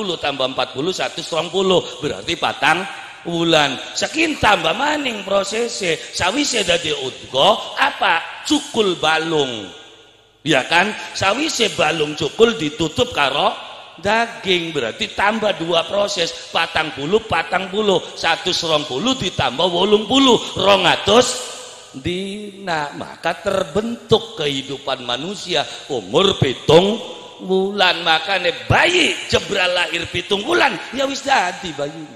120 berarti 4 bulan. Sekin tambah maning prosesnya. Sawise dadi udghah apa? Cukul balung. Ya kan, sawise balung cukul ditutup karo daging berarti tambah 2 proses 40 120 ditambah 80 200 dina, maka terbentuk kehidupan manusia umur 7 bulan. Makanya bayi jebral lahir 7 bulan ya wis dadi bayine.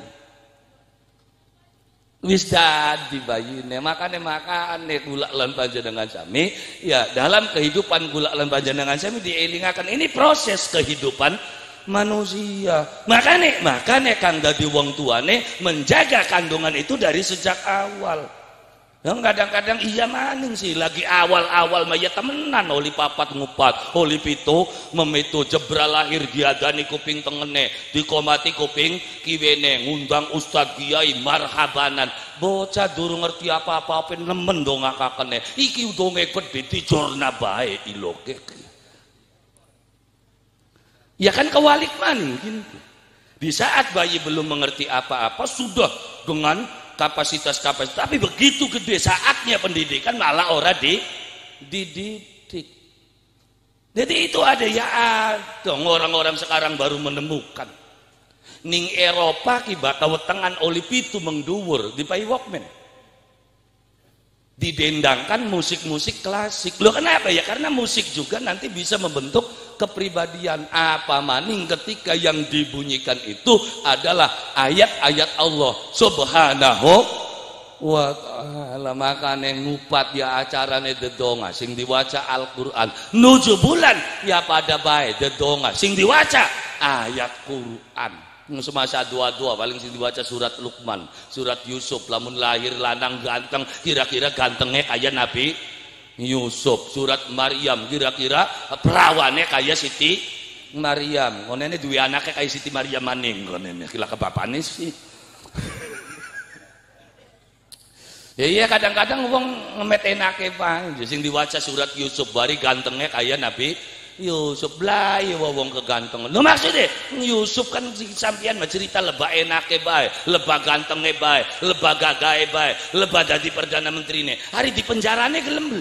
Wis dadi bayine. Makane kula lan panjenengan sami ya dalam kehidupan kula lan panjenengan sami dielingaken ini proses kehidupan manusia. Makane kang dadi wong tuane menjaga kandungan itu dari sejak awal. Yang kadang-kadang iya maning sih lagi awal-awal maya temenan oli papat ngupat oli pito memeto jebra lahir diadani kuping tengene dikomati kuping kiwene ngundang ustad kiai marhabanan bocah durung ngerti apa-apa pen nemen dongakakene iki udonge gede dijorna bae iloke ya kan kewalik maning gitu. Di saat bayi belum mengerti apa-apa sudah dengan kapasitas tapi begitu gede saatnya pendidikan malah orang dididik. Jadi itu ada ya ada orang-orang sekarang baru menemukan ning Eropa kibata wetengan oli pitu mengduwur di pai Walkman didendangkan musik-musik klasik. Loh kenapa ya? Karena musik juga nanti bisa membentuk kepribadian. Apa maning ketika yang dibunyikan itu adalah ayat-ayat Allah Subhanahu wa ta'ala. Makanya ngupat ya acarane dedonga sing diwaca Al-Qur'an 7 bulan ya pada bae dedonga sing diwaca ayat Qur'an. Semasa dua-dua paling sing dibaca surat Luqman, surat Yusuf, lamun lahir lanang ganteng kira-kira gantengnya kayak Nabi Yusuf. Surat Maryam kira-kira perawannya kayak Siti Maryam. Konene duwe anaknya kayak Siti Maryam maning konene kira ke bapakne sih. Ya iya kadang-kadang wong ngemet enake Pak, sing diwaca surat Yusuf bari gantengnya kayak Nabi Yusuf lah ya wong kegantengan. Lu maksudnya Yusuf kan sampean cerita lebah enake bae, lebah gantenge bae, lebah gagahe bae, lebah dadi perdana menterine. Hari di penjarane gelem.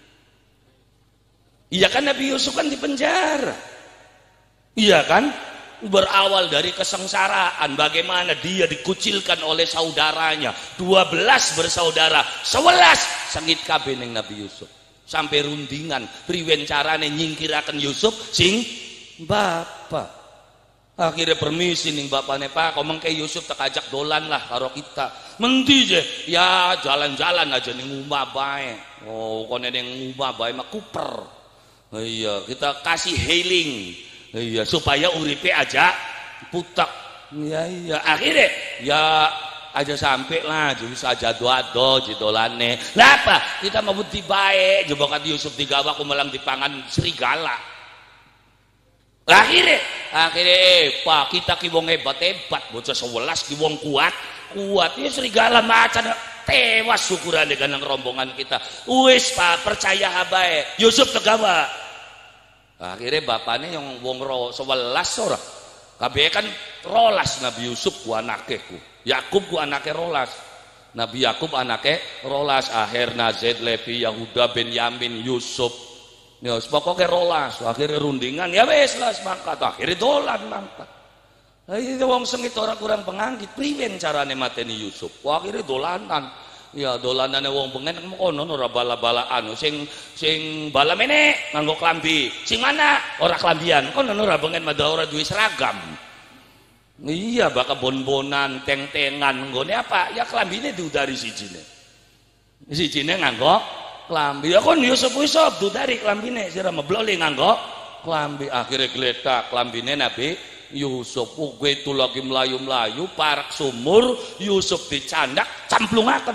Iya kan Nabi Yusuf kan di penjara. Iya kan? Berawal dari kesengsaraan bagaimana dia dikucilkan oleh saudaranya. 12 bersaudara, 11 sengit kabeh ning Nabi Yusuf. Sampai rundingan priwen carane nyingkiraken Yusuf sing bapak akhirnya permisi ning bapakne Pak kok mengke Yusuf tak ajak dolan lah karo kita mendi je ya jalan-jalan aja ning omah bae oh kone ning omah bae mah kuper iya kita kasih healing iya supaya uripe aja putak iya akhirnya ya aja sampai lah jadi saja doa-doa jidolane lah apa kita mau bukti baik coba kata Yusuf digawa aku malang dipangan serigala akhirnya Pak kita ki wong hebat bocah 11 ki wong kuat ya serigala macan tewas syukuran dengan rombongan kita wis Pak percaya habae Yusuf tegawa akhirnya bapaknya yang wong 11 orang kabeh kan rolas Nabi Yusuf ku anake ku Yakub ku anake rolas Nabi Yakub anake rolas akhirna Zaid Levi Yahuda Benyamin Yusuf ya pokoknya rolas akhirnya rundingan ya wes lah sepakat akhirnya dolan mangkat itu wong sengit orang kurang penganggit priwen carane mateni Yusuf akhirnya dolanan ya dolanane wong pengen kono ora bala-balaan sing bala mene nganggo klambi sing mana ora klambian kono ora pengen madha ora duwe seragam. Iya bakal bon-bonan teng-tengan nggone apa ya klambine diudari sijine nganggo klambi ya kon Yusuf diudari klambine sira meblole nganggo klambi akhirnya geletak klambine Nabi Yusuf gue itu lagi melayu-melayu parak sumur Yusuf dicandak camplungaken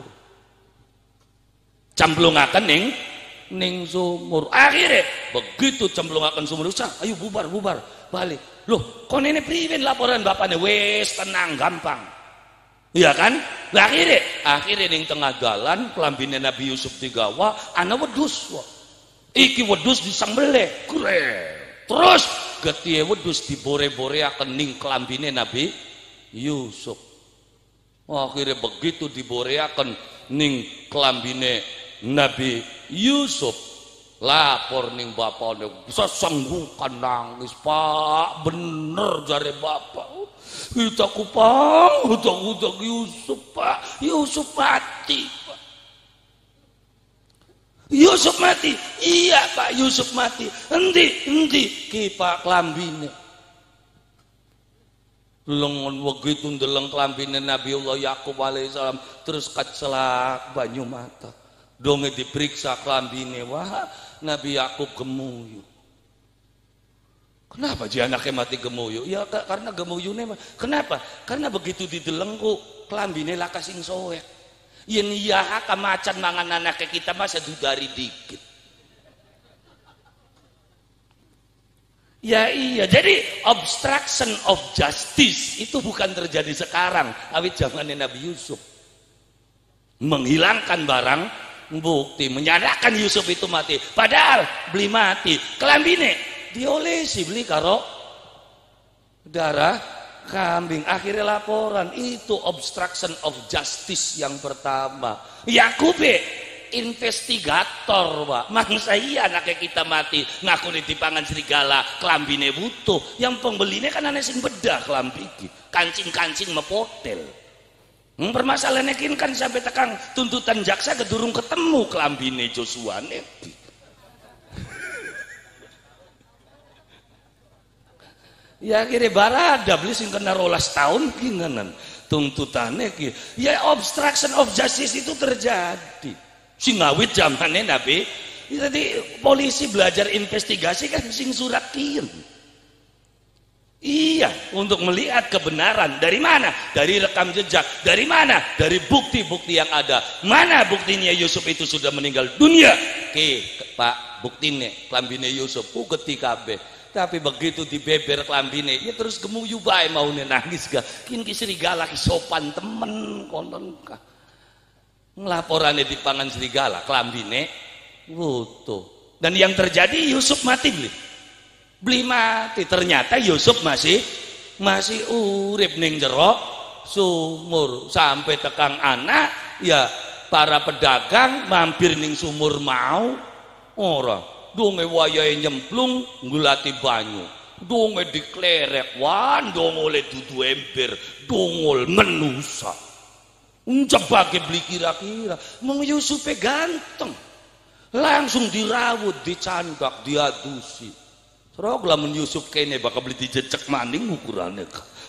ning sumur akhirnya begitu camplungaken sumur usah ayo bubar balik loh kon ini priwen laporan bapaknya wes tenang gampang iya kan akhirnya ning tengah dalan kelambine Nabi Yusuf digawa ana wedhus iki wedhus disembelih terus getihe wedhus dibore-boreaken ning kelambine Nabi Yusuf akhirnya begitu diboreaken ning kelambine Nabi Yusuf lapor ning bapaknya sesenggukan nangis Pak bener jare bapak kita kupang hutang Yusuf Pak Yusuf mati Pak Yusuf mati iya Pak Yusuf mati endi ki Pak klambine lengon begitu ndeleng klambine Nabiullah Yakub alaihissalam terus kacelak banyu mata donge diperiksa klambine wah Nabi Yakub gemuyu. Kenapa dia anaknya mati gemuyu? Ya karena gemuyune kenapa? Karena begitu didelengku klambine laka sing soek. yen iya kamacan mangan anak kita masa dari dikit. Ya iya, jadi obstruction of justice itu bukan terjadi sekarang, awit zamannya Nabi Yusuf. Menghilangkan barang bukti, menyatakan Yusuf itu mati. Padahal beli mati, kelambine diolesi beli karo darah kambing. Akhirnya laporan, itu obstruction of justice yang pertama. Yakube investigator, Pak. Mangsa iya anaknya kita mati, ngaku dipangan serigala, kelambine butuh. Yang pembelinya kan aneh sing bedah kelambi iki. Kancing-kancing mepotel. Permasalahannya kini kan sampai tekan tuntutan jaksa kedurung ketemu kelambine Joshua nih. Ya akhirnya barada beli sing kena 12 tahun kinganan tuntutannya ki. Ya obstruction of justice itu terjadi. Sing ngawit zamannya Nabi. Jadi polisi belajar investigasi kan sing surat kieu. Iya, untuk melihat kebenaran. Dari mana? Dari rekam jejak. Dari mana? Dari bukti-bukti yang ada. Mana buktinya Yusuf itu sudah meninggal dunia? Oke, Pak, buktinya kelambine Yusuf ugeti kabeh. Tapi begitu dibeber kelambine, ya terus gemuyu bae maune nangis ga. Kin ki serigala ki sopan temen konon ka. Nglaporane dipangan serigala, kelambine butuh. Dan yang terjadi Yusuf mati beli mati. Ternyata Yusuf masih urip ning jero sumur. Sampai tekang anak ya para pedagang mampir ning sumur mau ora donge wayahe nyemplung ngulati banyu, donge diklerek wan dongole dudu ember, dongol menusa. Jebake beli kira-kira mong Yusufe ganteng, langsung dirawut, dicandak, diadusi. Terus lamun Yusuf kene bakal beli dijecek maning ukurannya.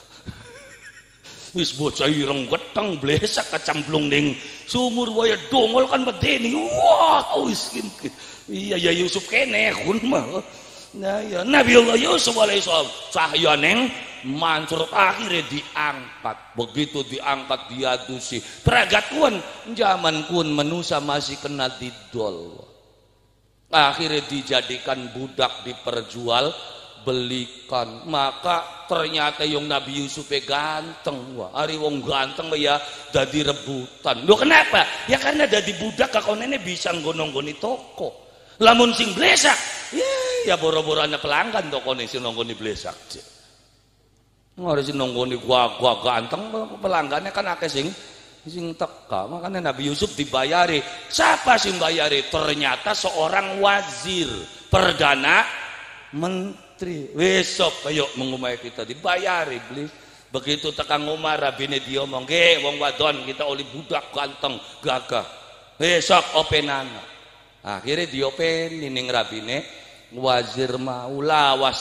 Wis bocah ireng geteng blesak kecamplung ning sumur waya dongol kan medeni. Wah, wis kene. Iya ya Yusuf kene kun mah. Nah ya Nabi Allah Yusuf alaihissalam cahya neng mancur akhirnya diangkat. Begitu diangkat diadusi. Peragat kun zaman kun manusia masih kena didol. Akhirnya dijadikan budak, diperjual belikan. Maka ternyata yang Nabi Yusuf ganteng. Wah, hari wong ganteng ya jadi rebutan. Loh kenapa? Ya karena jadi budak kakonene bisa nggonong-goni toko. Lamun sing blesak, ya boro-borone pelanggan tokone sing nonggoni blesak. Ngare sing nonggoni gua ganteng pelanggannya kan akeh sing teka. Makanya Nabi Yusuf dibayari. Siapa sing bayari? Ternyata seorang wazir, perdana menteri. Besok ayo mengumai kita dibayari beli. Begitu tekan ngomar rabine diomong, "Nggih, wong wadon kita oli budak ganteng gagah. Besok openana." Akhirnya diopeni ning rabine wazir mau lawas.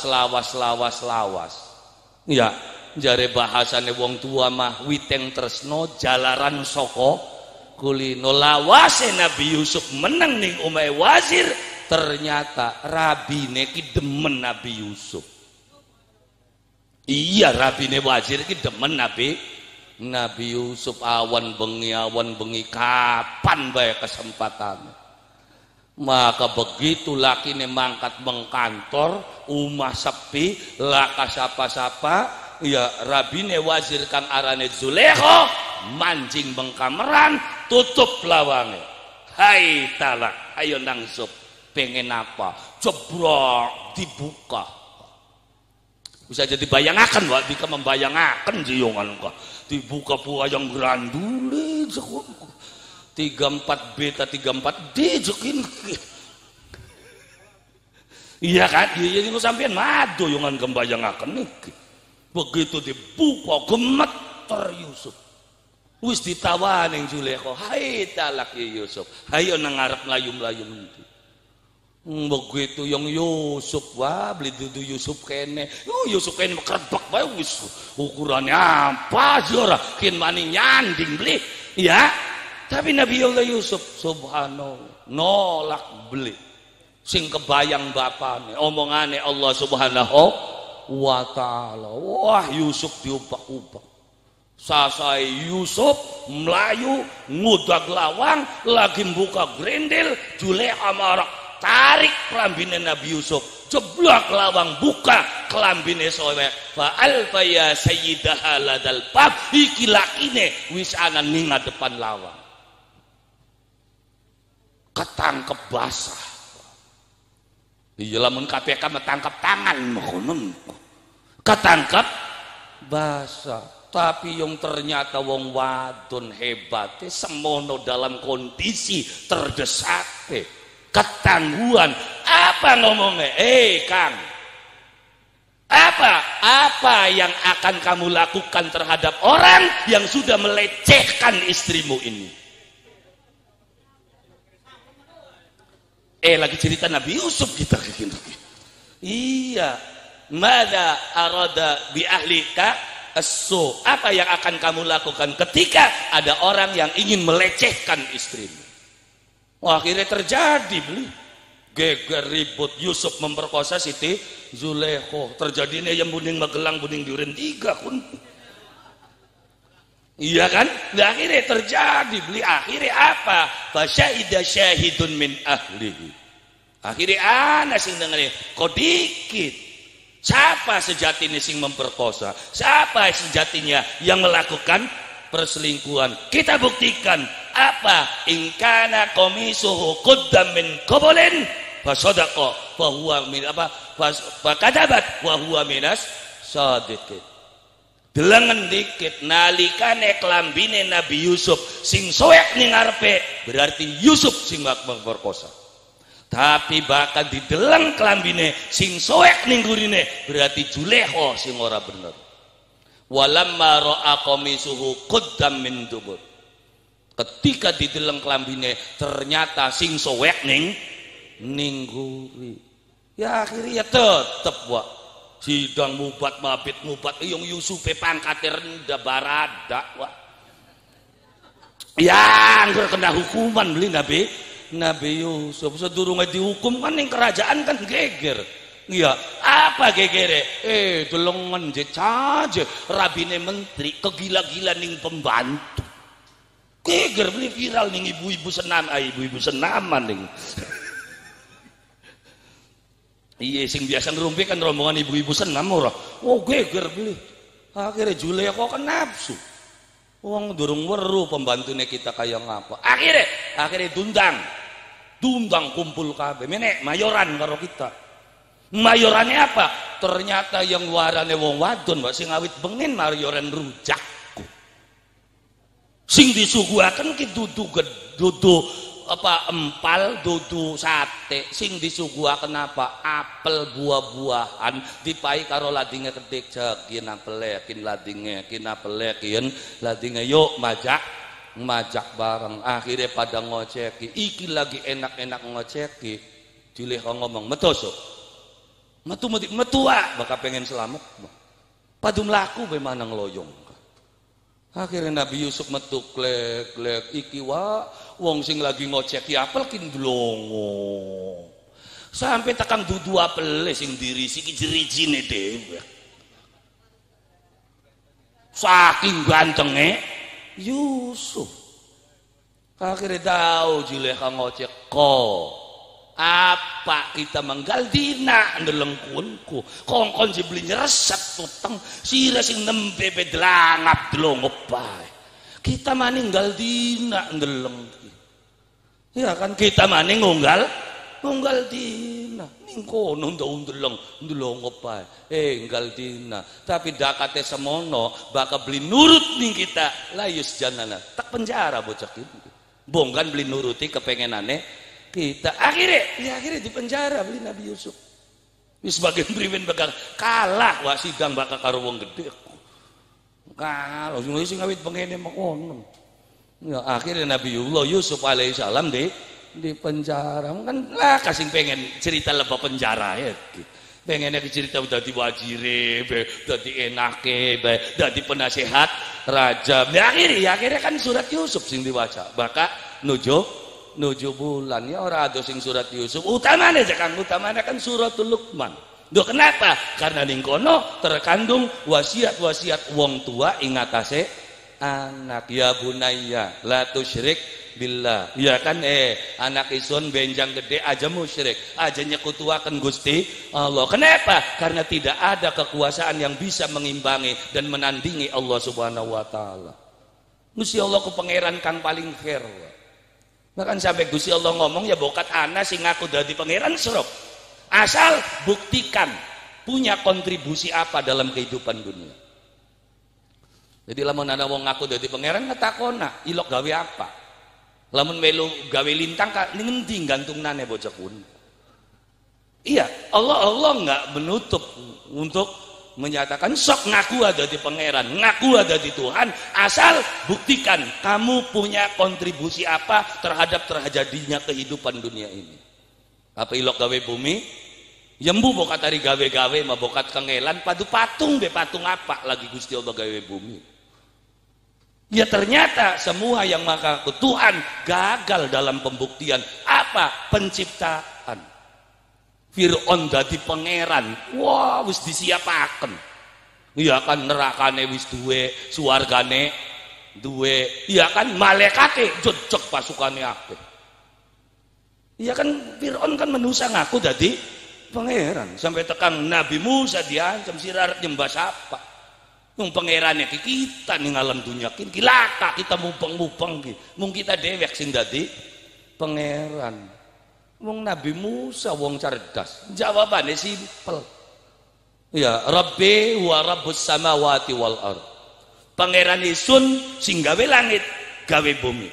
Ya, jare bahasane wong tua mah witeng tresno jalaran soko kulino. Lawase Nabi Yusuf meneng ning omahe wazir, ternyata rabine ki demen Nabi Yusuf. Iya, rabine wazir ki demen Nabi Yusuf. Awan bengi kapan bae kesempatan. Maka begitu lakine mangkat mengkantor, umah sepi, laka sapa-sapa, ya rabine wazir kang arane Zulekho mancing bengkameran, tutup lawange. Hai talak, ayo nangsup, pengen apa? Jebrok dibuka. Bisa jadi bayangakan, Wak, dika membayangakan jiyongan ka. Dibuka yang grandule 34 beta 34 D jokin. Iya kan? Iya niku sampean madu yang gembayangaken niki. Begitu dibuka gemeter Yusuf. Wis ditawani Zulekho, "Hai talak ya Yusuf. Hayo nang ngarep mlayu-mlayu nanti." Begitu yang Yusuf, wah beli dudu Yusuf kene. Oh Yusuf kene kerebek bae wis ukurannya apa sih ora kin mani nyanding beli. Ya. Tapi Nabi Allah Yusuf subhanallah nolak beli. Sing kebayang bapane omongane Allah subhanahu wa ta'ala. Wah Yusuf diubah-ubah. Sasai Yusuf melayu ngudag lawang lagi buka grendel Juleha marah tarik kelambine Nabi Yusuf jeblak lawang buka kelambine sowe fa alfa ya sayyidaha ladal bab iki lakine wis ana ning depan lawang ketangkep basah iya lamun KPK metangkep tangan ngono ketangkep basah tapi yang ternyata wong wadon hebatnya semono dalam kondisi terdesak ketangguhan apa ngomongnya Kang apa yang akan kamu lakukan terhadap orang yang sudah melecehkan istrimu ini lagi cerita Nabi Yusuf kita gitu. Iya mada arada bi ahlika as-su apa yang akan kamu lakukan ketika ada orang yang ingin melecehkan istrimu. Wah, akhirnya terjadi beli geger ribut Yusuf memperkosa Siti Zulekho terjadinya yang buning Magelang buning Duren 3 kun iya kan nah, akhirnya terjadi beli akhirnya apa fasyahida syahidun min ahlihi akhirnya ana sing dengerin kok dikit siapa sejatinya sing memperkosa siapa sejatinya yang melakukan perselingkuhan kita buktikan apa ingkana komisuhu quddam min qablin fasadaqa fa huwa min apa fakadabat wa huwa minas sadiqin delengen dikit nalikane kelambine Nabi Yusuf sing soek ning ngarepe berarti Yusuf sing memperkosa tapi bakal dideleng kelambine sing soek ning gurine berarti Juleha sing ora bener walamma ra'a qamisuhu quddam min dubur ketika dideleng kelambine ternyata sing soek ning guri ya akhirnya tetep wa sidang mubat mabit mubat yang Yusuf pangkate rendah barada wa ya anggur kena hukuman beli Nabi Yusuf sedurunge dihukum kan ning kerajaan kan geger iya apa gegere delongan caje rabine menteri kegila-gila ning pembantu geger beli viral ning ibu-ibu senam ibu-ibu senaman ning iya sing biasa ngerumpi kan rombongan ibu-ibu senam ora oh geger beli akhirnya Juleha kok kan nafsu wong durung weru pembantune kita kaya ngapa akhirnya dundang kumpul kabeh menek mayoran karo kita mayorannya apa ternyata yang warane wong wadon mbak sing awit bengen mayoran rujakku sing disuguhaken ki dudu apa empal dudu sate sing disuguhaken apa apel buah-buahan dipai karo ladinge ketik jakin apel kin ladinge yuk majak bareng akhirnya pada ngoceki iki lagi enak-enak ngoceki Juleha ngomong metu bakal pengen selamat padu melaku bagaimana ngeloyong akhirnya Nabi Yusuf metu klek iki wong sing lagi ngoceki apel kin dlongo sampai takang dudu apel sing dirisi ki jerijine dhewe saking gantenge Yusuf akhirnya tahu Juleha ngocek apa kita manggal dina ndelengkunku kongkon jebli nyeresat tuteng sira sing nembe bedlangap dlongo bae kita maninggal dina ndelengki ya kan kita maning ngunggal dina ning kono ndelong bae nggal dina tapi dakate semono bakal beli nurut ning kita layus janana tak penjara bocah iki bongkan beli nuruti kepengenane kita akhirnya di penjara beli Nabi Yusuf wis bagian priwen bakal kalah wak sidang bakal karo wong gede kalah sing awit pengene makono ya akhirnya Nabi Yusuf alaihissalam di penjara kan lah kasing pengen cerita lebah penjara ya pengennya cerita dadi wajire dadi enake dadi penasehat raja akhirnya kan surat Yusuf sing diwaca baka nuju bulan ya ora ada sing surat Yusuf utamane kan suratul Luqman Duh, kenapa? Karena ning kono terkandung wasiat-wasiat wong tua ing atase anak. Ya bunayya la tusyrik billah. Ya kan anak isun benjang gede aja musyrik, aja nyekutuaken Gusti Allah. Kenapa? Karena tidak ada kekuasaan yang bisa mengimbangi dan menandingi Allah Subhanahu wa taala. Gusti Allah ku pangeran kang paling fair. Bahkan sampai Gusti Allah ngomong ya bokat ana sing ngaku dadi pangeran serok. Asal buktikan punya kontribusi apa dalam kehidupan dunia. Jadi lamun ana wong ngaku dadi pangeran ngetakona, ilok gawe apa? Lamun melu gawe lintang ning endi gantungnane bocah kun. Iya, Allah enggak menutup untuk menyatakan sok ngaku ada di pangeran, ngaku ada di Tuhan, asal buktikan kamu punya kontribusi apa terhadap terjadinya kehidupan dunia ini. Apa ilok gawe bumi? Yembu bokat hari gawe-gawe mah bokat kengelan padu patung be patung apa lagi Gusti Allah gawe bumi. Ya ternyata semua yang maka Tuhan gagal dalam pembuktian apa penciptaan. Fir'aun dadi pangeran, wah wis disiapaken. Iya kan nerakane wis duwe, suwargane duwe, iya kan malaikate jejeg pasukane akeh. Iya kan Fir'aun kan manusia ngaku dadi pangeran, sampai tekan Nabi Musa diancam sira nyembah sapa. Wong pangerane kita ning alam dunya ki kilaka kita mupeng-mupeng ki. Mung kita dewek sing dadi pangeran. Wong Nabi Musa wong cerdas. Jawabane simpel. Ya, Rabbi wa Rabbus samawati wal ard. Pangeran isun sing gawe langit, gawe bumi.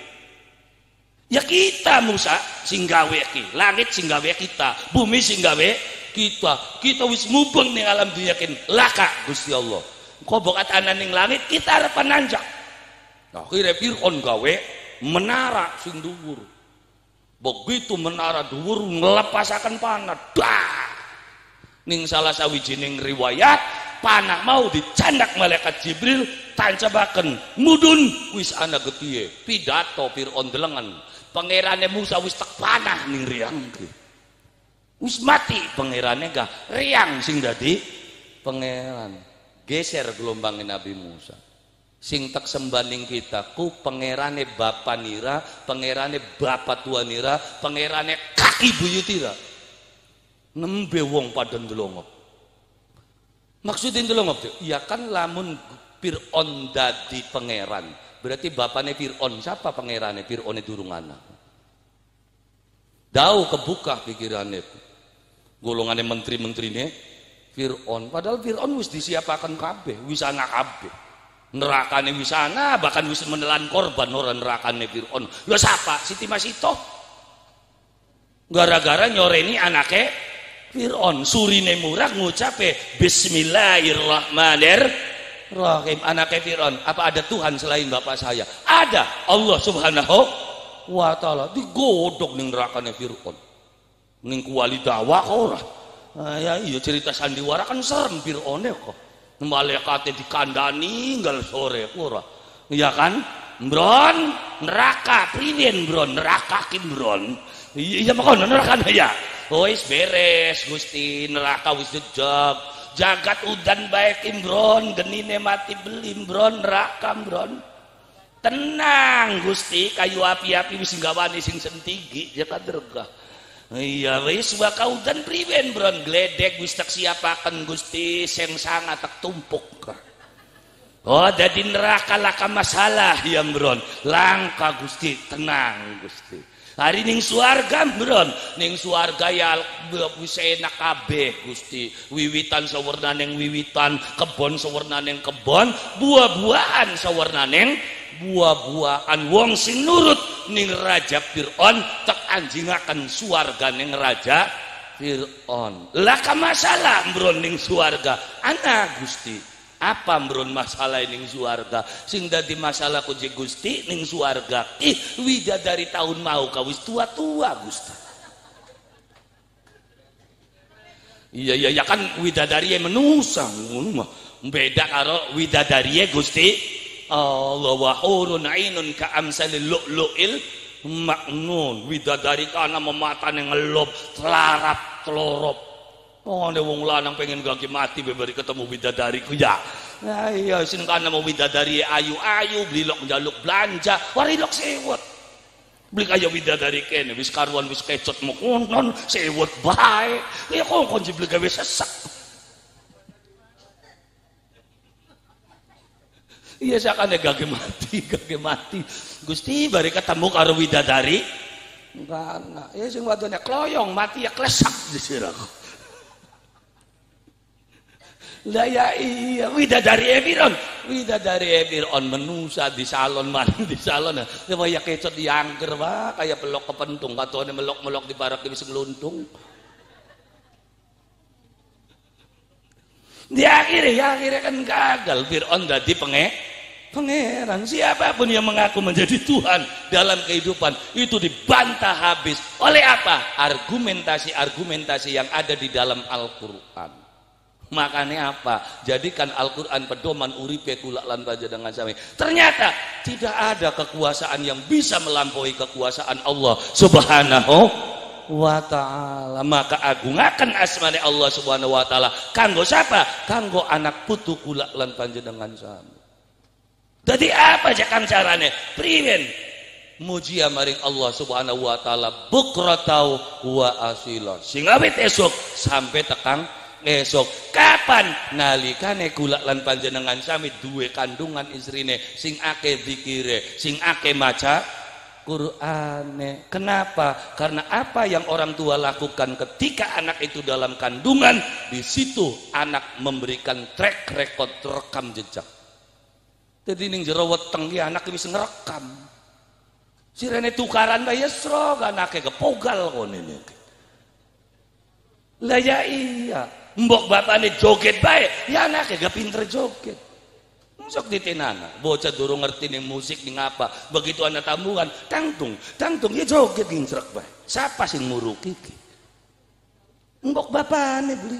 Ya kita Musa sing gawe ki, langit sing gawe kita, bumi sing gawe kita. Kita wis mupeng ning alam dunya ki laka Gusti Allah. Kok bokat ana ning langit kita arep nanjak. Nah, akhirnya Fir'aun gawe menara sing dhuwur. Begitu menara dhuwur ngelepasaken panah. Dah. Ning salah sawijining riwayat panah mau dicandak malaikat Jibril tancabaken mudun wis ana getihe. Pidato Fir'aun delengan. Pangerane Musa wis tek panah ning riang ki. Wis mati pangerane gah riang sing dadi pangeran. Geser gelombangnya Nabi Musa sing tak sembaning kita ku pangerane bapa nira, pangerane bapa tua nira, pangerane kaki buyutira nembe wong pada ndelongop. Maksudnya ndelongop ya kan lamun Fir'aun dadi pangeran berarti bapane Fir'aun siapa pangerane Fir'aun durung ana. Dau kebuka pikirannya golongane menteri-menterine Fir'aun, padahal Fir'aun wis disiapakan kabeh, wis ana kabeh. Nerakane wis ana, bahkan wis menelan korban ora nerakane Fir'aun. Lha sapa? Siti Masito. Gara-gara nyoreni anake Fir'aun, surine murah ngucape Bismillahirrahmanirrahim. Anake Fir'aun, apa ada Tuhan selain bapak saya? Ada, Allah Subhanahu wa taala. Digodhog ning nerakane Fir'aun. Ning kuali dakwah ora. Ya iya cerita sandiwara kan serem Fir'aun kok. Malaikate dikandani nggal sore ora. Iya kan? Mbron neraka priwen mbron neraka ki mbron. Iya makono neraka ya. Wis beres Gusti neraka wis jejeg. Jagat udan bae ki mbron genine mati beli mbron neraka mbron. Tenang Gusti kayu api-api wis gawane sing sentigi ya kadergah. Iya wis bakau dan priwen bron gledek wis tak siapaken Gusti sing sangat tak tumpuk. Oh dadi neraka laka masalah ya bron langka Gusti tenang Gusti. Hari ning swarga bron ning swarga ya wis enak kabeh Gusti. Wiwitan sawernaning wiwitan, kebon sawernaning kebon, buah-buahan sawernaning buah-buahan. Wong sing nurut ning Raja Fir'aun tak anjingaken swarga ning Raja Fir'aun. Lah ka masalah mbron ning swarga ana Gusti. Apa mbron masalah ning swarga sing dadi masalah ku Gusti ning swarga widadari tahun mau ka wis tua-tua Gusti. Iya kan widadari menusa ngono mah beda karo widadari Gusti Allah wa hurun ainun ka amsalil lu'lu'il maknun. Widadari kana mematane ngelup telarap telorop. Oh ada wong lanang pengen gaki mati bebari ketemu widadari ku ya. Nah iya sing kana mau widadari ayu-ayu blilok njaluk belanja warilok sewot beli kaya widadari kene wis karuan wis kecot mau konon sewot bae kaya kok beli gawe sesak. Iya sakane gage mati Gusti bari ketemu karo widadari enggak ya sing wadone kloyong mati ya klesak disiraku. Lah ya iya widadari Ebiron menusa di salon mandi di salon ya kecot diangker wah kayak pelok kepentung katone melok-melok di barak wis ngluntung. Di akhirnya kan gagal Fir'aun dadi pangeran. Siapapun yang mengaku menjadi Tuhan dalam kehidupan itu dibantah habis oleh apa? Argumentasi yang ada di dalam Al-Quran. Makanya apa? Jadikan Al-Quran pedoman uripe kula lan panjenengan sami. Ternyata tidak ada kekuasaan yang bisa melampaui kekuasaan Allah Subhanahu wa ta'ala. Maka agungaken asmane Allah Subhanahu wa ta'ala kanggo siapa? Kanggo anak putu kula lan panjenengan sami. Jadi apa jakam carane? Priwen muji maring Allah Subhanahu wa taala bukratau wa asila. Sing awit esuk sampai tekang esok. Kapan? Nalikane kula lan panjenengan sami duwe kandungan istrine sing akeh zikire, sing akeh maca Qur'ane. Kenapa? Karena apa yang orang tua lakukan ketika anak itu dalam kandungan, di situ anak memberikan track record rekam jejak. Jadi ning jero weteng ki anak wis ngrekam. Sirene tukaran bae yesro anake kepogal kene iki. Lah ya iya, mbok bapane joget bae, ya anake gak pinter joget. Sok ditenana, bocah durung ngerti ning musik ning apa. Begitu ana tambungan, tangtung ya joget gincrek bae. Siapa sing muruki iki? Mbok bapane beli.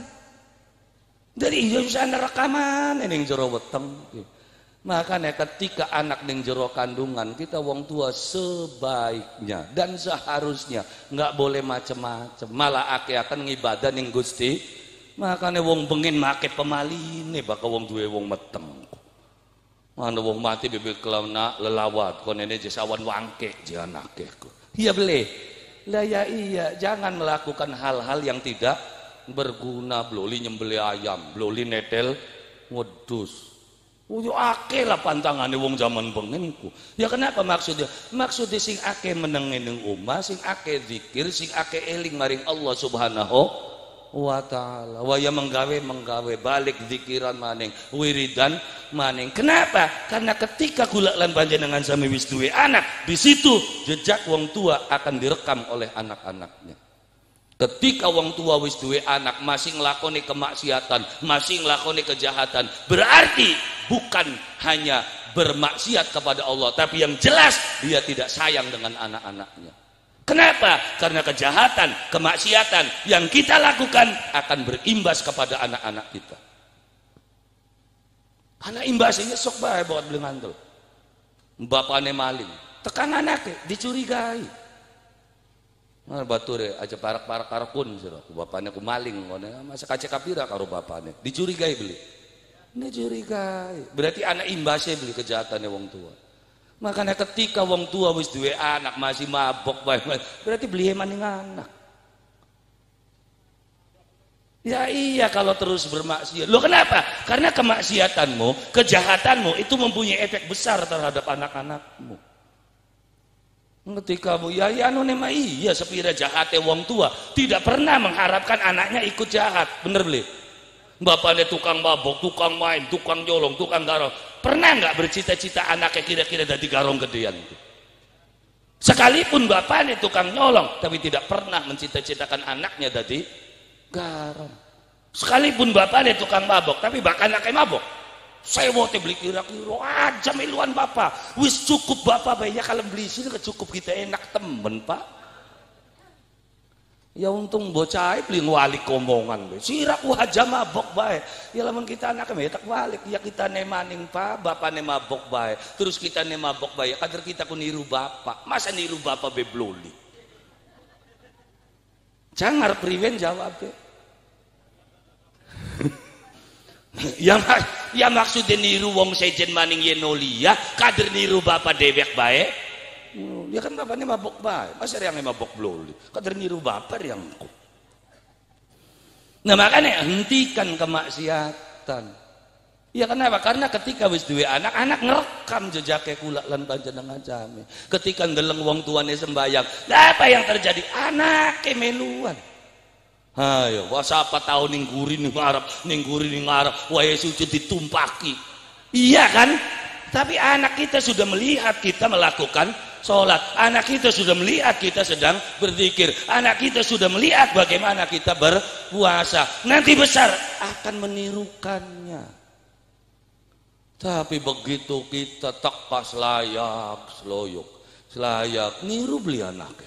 Dari iya bisa ana rekaman ning jero weteng. Makanya ketika anak ning jero kandungan kita wong tua sebaiknya dan seharusnya nggak boleh macem-macem, malah akan ngibadah ning Gusti. Makanya wong bengen make pemaline bakal wong duwe wong meteng. Mana wong mati bebek kelana lelawat konene jesawan wangke janake. Iya boleh. Lah ya iya, jangan melakukan hal-hal yang tidak berguna. Bloli nyembeli ayam, bloli netel wedus. Yo akeh lah pantangane wong zaman bengenku. Ya kenapa maksudnya? Maksudnya sing akeh menenge ning omah, sing akeh zikir, sing akeh eling maring Allah Subhanahu wa ta'ala. Waya menggawe balik zikiran maning, wiridan maning. Kenapa? Karena ketika kula lan panjenengan sami wis duwe anak, di situ jejak wong tua akan direkam oleh anak-anaknya. Ketika wong tua wis duwe anak masih nglakoni kemaksiatan, masih nglakoni kejahatan, berarti bukan hanya bermaksiat kepada Allah, tapi yang jelas dia tidak sayang dengan anak-anaknya. Kenapa? Karena kejahatan, kemaksiatan yang kita lakukan akan berimbas kepada anak-anak kita. Anak imbasnya sok bae buat beli ngantul. Bapakne maling, tekan anaknya dicurigai. Nah, bature aja parak-parak karakun sira. Bapakne ku maling ngene, masa kace kapira karo bapakne. Dicurigai beli. Dicurigai. Berarti anak imbasnya beli kejahatannya wong tua. Makanya ketika wong tua wis duwe anak masih mabok bae, berarti beli maning anak. Ya iya kalau terus bermaksiat. Loh kenapa? Karena kemaksiatanmu, kejahatanmu itu mempunyai efek besar terhadap anak-anakmu. Ketika ya anu nema iya sepira jahate wong tua tidak pernah mengharapkan anaknya ikut jahat, bener beli? Bapaknya tukang mabok, tukang main, tukang nyolong, tukang garong, pernah nggak bercita-cita anaknya kira-kira jadi garong gedean itu? Sekalipun bapaknya tukang nyolong, tapi tidak pernah mencita-citakan anaknya jadi garong. Sekalipun bapaknya tukang mabok, tapi bahkan anaknya mabok. Saya mau beli kira-kira aja miluan bapak, wis cukup bapak bayar kalau beli sini cukup kita enak temen pak. Ya untung bocah beli walik omongan, sirak aja mabok baik. Ya lamun kita anaknya tak balik, ya kita nemaning pak, bapak mabok baik, terus kita mabok baik, kader kita ku niru bapak, masa niru bapak bebloli. Jangan priwen jawab deh. Ya maksudnya niru wong sejen maning yenolia kader niru bapak dewek baik. Ya kan bapaknya mabok baik, masa yang mabok bloli kader niru bapak yang ku. Nah makanya hentikan kemaksiatan. Ya kenapa? Karena ketika wis duwe anak ngerekam jejaknya kula lan panjenengan jame. Ketika ndeleng wong tuane sembayang, apa yang terjadi? Anake meluan. Ayo, apa tahun ning guri ning ngarep, wae sujud ditumpaki. Iya kan? Tapi anak kita sudah melihat kita melakukan sholat, anak kita sudah melihat kita sedang berzikir, anak kita sudah melihat bagaimana kita berpuasa. Nanti besar akan menirukannya. Tapi begitu kita tak pas layak, selayak niru beli anaknya.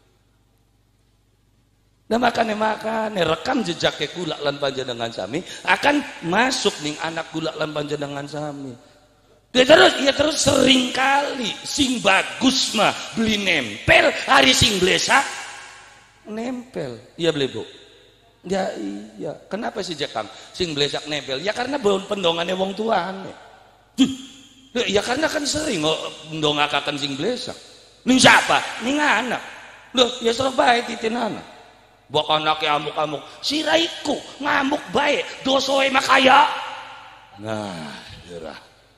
Nah makanya rekam jejaknya kula lan panjenengan sami akan masuk ning anak kula lan panjenengan sami. Dia terus sering kali sing bagus mah beli nempel, hari sing blesak nempel. Iya beli Bu. Ya iya. Kenapa sih Jakang sing blesak nempel? Ya karena belum pendongannya wong tuane. Ya karena kan sering mendongakakan sing blesak. Ning siapa? Ning anak. Loh, ya serba bae titin anak. Bok anaknya amuk-amuk, si Raiku ngamuk baik, dosoe makaya. Nah, dirah.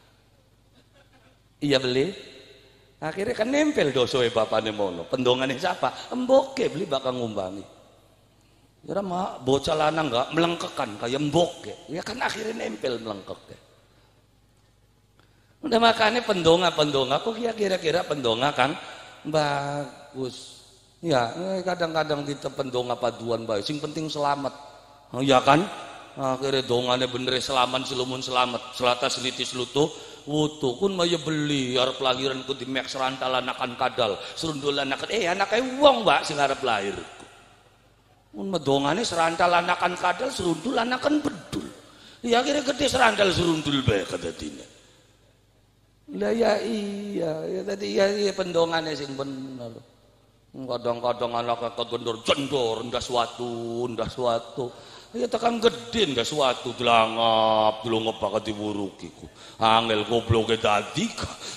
Iya beli. Akhirnya kan nempel dosoe bapaknya mono. Pendongannya siapa? Emboke beli bakal ngumbangi. Kira mah bocah lanang enggak melengkekan kayak emboke. Ya kan akhirnya nempel melengkek. Udah makanya pendonga kok ya kira-kira pendonga kan bagus. Ya, kadang-kadang kita pendonga paduan baik, sing penting selamat. Ya kan? Akhirnya dongane bener selamat silumun selamat. Selata seliti selutuh wutu kun maya beli arep lahiran ku di mek serantal anakan kadal, serundul anakan anake wong, Mbak, sing arep lahir. Mun medongane serantal anakan kadal, serundul anakan bedul. Ya akhirnya gede serantal serundul bae kadadine. Lah ya iya, ya tadi ya pendongane sing bener. Kadang-kadang anaknya kegendor-jendor, ndak suatu. Ya tekan gede ndak suatu, delangap, delungep pakai diwurukiku. Angel gobloke dadi.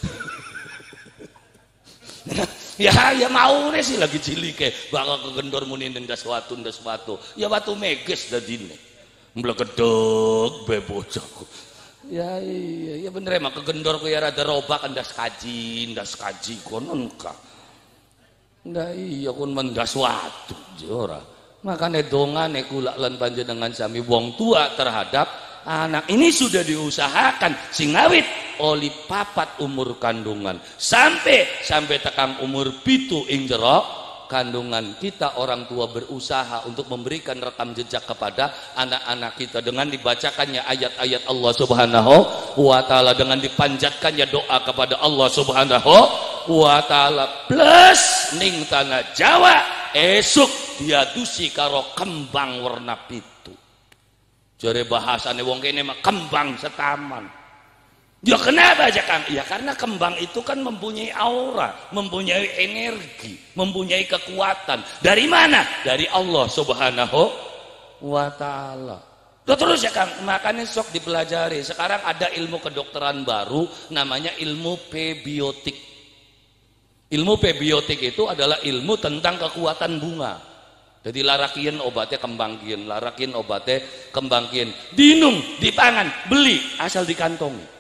Ya mau nih sih lagi cilike, bakal kegendor muni ndak suatu. Ya batu meges dadine. Mblegedeg be bocahku. Ya iya, ya bener emang kegendor ku ya rada robak ndas kaji konon ka. Nah iya kun mendas watu ora. Makanya dongane kula lan panjenengan sami wong tua terhadap anak ini sudah diusahakan sing awit oli papat umur kandungan sampai tekang umur 7 ing jero kandungan kita orang tua berusaha untuk memberikan rekam jejak kepada anak-anak kita dengan dibacakannya ayat-ayat Allah Subhanahu wa taala, dengan dipanjatkannya doa kepada Allah Subhanahu wa taala, plus ning tanah Jawa esuk diadusi karo kembang warna pitu. Jare bahasane wong kene mah kembang setaman. Ya kenapa aja Kang? Ya karena kembang itu kan mempunyai aura, mempunyai energi, mempunyai kekuatan. Dari mana? Dari Allah Subhanahu wa taala. Terus ya Kang, makanya sok dipelajari. Sekarang ada ilmu kedokteran baru namanya ilmu prebiotik. Ilmu prebiotik itu adalah ilmu tentang kekuatan bunga. Jadi larakian obatnya kembangkian, larakian obatnya kembangkian. Dinum, dipangan, beli asal dikantongi.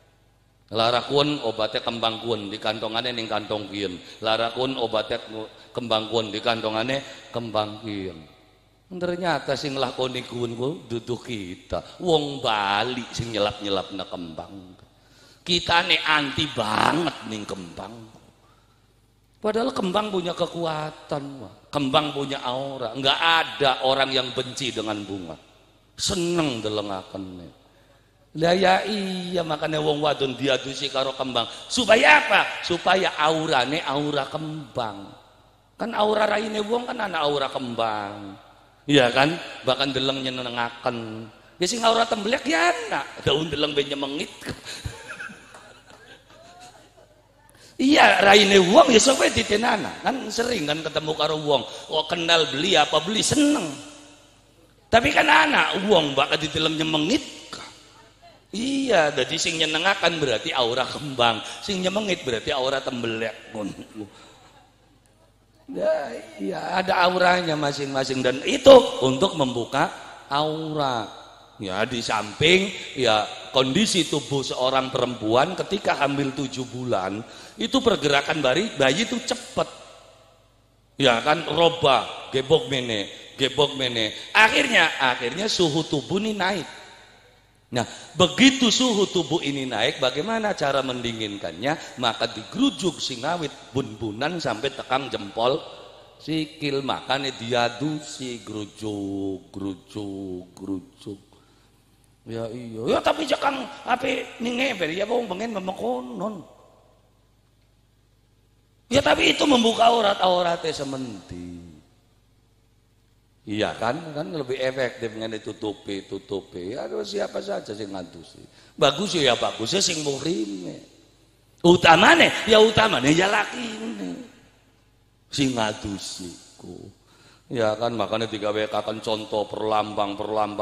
Larakun obatnya kembangkun di kantongannya ning kantong kieu. Larakun obatnya kembangkun di kantongannya kembang kieu. Ternyata sing lakoni kuun ku dudu kita. Wong Bali sing nyelap-nyelapna kembang. Kitane anti banget ning kembang. Padahal kembang punya kekuatan, kembang punya aura. Enggak ada orang yang benci dengan bunga. Seneng delengaken. Lah ya iya, makanya wong wadon diadusi karo kembang supaya apa? Supaya aurane aura kembang. Kan aura raine wong kan ana aura kembang. Iya kan? Bahkan deleng nyenengaken. Ya sing aura temblek ya ana, daun deleng be nyemengit. Iya, raine wong ya sok wae ditenana. Kan sering kan ketemu karo wong, kok kenal beli apa beli seneng. Tapi kan anak wong bakal dideleng nyemengit. Iya, jadi sing nyenengakan berarti aura kembang, sing nyemengit berarti aura tembelek. Ya, iya, ada auranya masing-masing dan itu untuk membuka aura. Ya, di samping ya kondisi tubuh seorang perempuan ketika hamil 7 bulan itu pergerakan bayi itu cepat. Ya kan, roba, gebok mene. Akhirnya suhu tubuh ini naik. Nah, begitu suhu tubuh ini naik, bagaimana cara mendinginkannya? Maka digerujuk singawit bun-bunan sampai tekang jempol sikil, makanya diadusi gerujuk. Ya iya, ya tapi jakang ape ning ngeber ya wong pengen memekonon. Ya tapi itu membuka aurat-auratnya sementi. Iya kan lebih efektif ngene tutupi. Ya siapa saja sing ngadusi. Bagus ya bagusnya sing muhrime. Utamane ya lakine. Sing ngadusiku. Ya kan makanya digawe kakan contoh perlambang.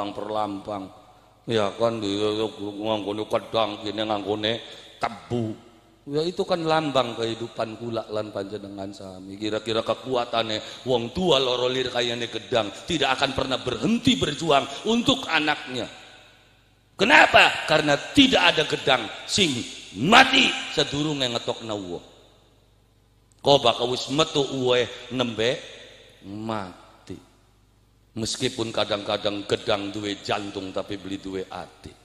Ya kan nganggone kedang kene nganggone tebu. Ya itu kan lambang kehidupan kula lan panjenengan sami. Kira-kira kekuatannya wong tua loro lir kayane gedang tidak akan pernah berhenti berjuang untuk anaknya. Kenapa? Karena tidak ada gedang sing mati sedurunge ngetokna uwo. Koba kawis metu uwe nembe mati. Meskipun kadang-kadang gedang duwe jantung tapi beli duwe ati.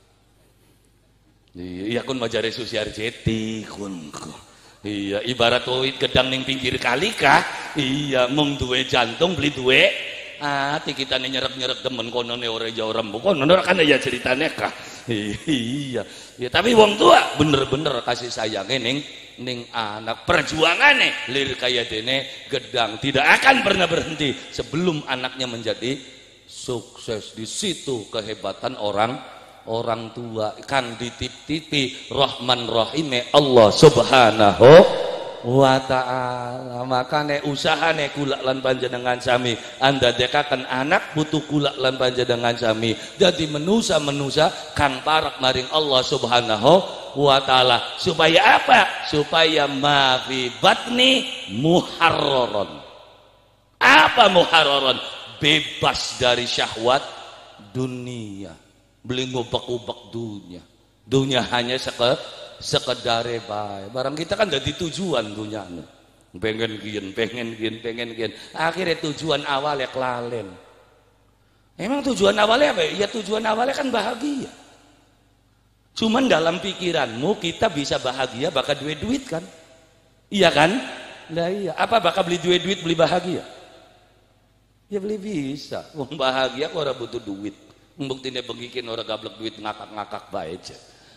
Iya kun majare Susiar Jeti kun. Iya ibarat wit gedang ning pinggir kali kah? Iya mung duwe jantung beli duwe ati kita nyerep demen konone ora ya ora mbok kono kan ya ceritane kah. Iya. Ya tapi wong tua bener-bener kasih sayangnya ning anak, perjuangane lir kaya dene gedang tidak akan pernah berhenti sebelum anaknya menjadi sukses. Di situ kehebatan orang tua kan ditip-tipi Rahman Rahime Allah Subhanahu wa ta'ala. Makane usahane kula lan panjenengan sami anda dekakan anak butuh kula lan panjenengan sami jadi menusa kang parak maring Allah Subhanahu wa ta'ala supaya apa? Supaya ma fi batni muharraron. Apa muharraron? Bebas dari syahwat dunia. Beli ngubek-ubek dunia hanya sekedar bae. Barang kita kan jadi tujuan dunia pengen gien akhirnya tujuan awalnya kelalen. Emang tujuan awalnya apa? Ya tujuan awalnya kan bahagia. Cuman dalam pikiranmu kita bisa bahagia bakal duit kan? Iya kan? Nah iya. Apa bakal beli duit beli bahagia? Ya beli bisa. Wong bahagia kok ora butuh duit. Buktinya begikin orang gablek duit ngakak-ngakak bae aja.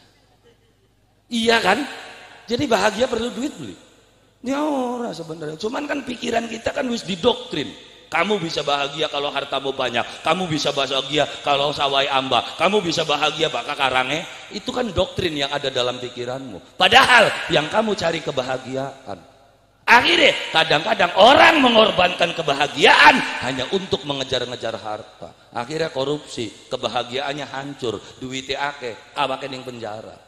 Iya kan? Jadi bahagia perlu duit beli. Ya ora sebenarnya. Cuman kan pikiran kita kan wis didoktrin. Kamu bisa bahagia kalau hartamu banyak. Kamu bisa bahagia kalau sawai amba. Kamu bisa bahagia bakal karange. Itu kan doktrin yang ada dalam pikiranmu. Padahal yang kamu cari kebahagiaan. Akhirnya kadang-kadang orang mengorbankan kebahagiaan hanya untuk mengejar-ngejar harta. Akhirnya korupsi, kebahagiaannya hancur, duitnya akeh, awake ning penjara.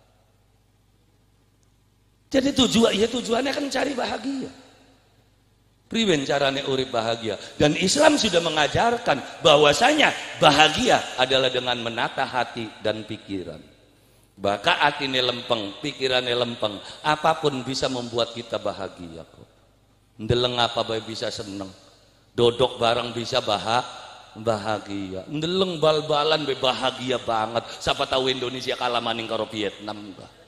Jadi tujuannya kan cari bahagia. Priwen carane urip bahagia. Dan Islam sudah mengajarkan bahwasanya bahagia adalah dengan menata hati dan pikiran. Baka atine lempeng, pikirannya lempeng, apapun bisa membuat kita bahagia kok. Ndeleng apa bae bisa seneng. Dodok bareng bisa bahagia. Ndeleng bal-balan bae bahagia banget. Siapa tahu Indonesia kalah maning karo Vietnam.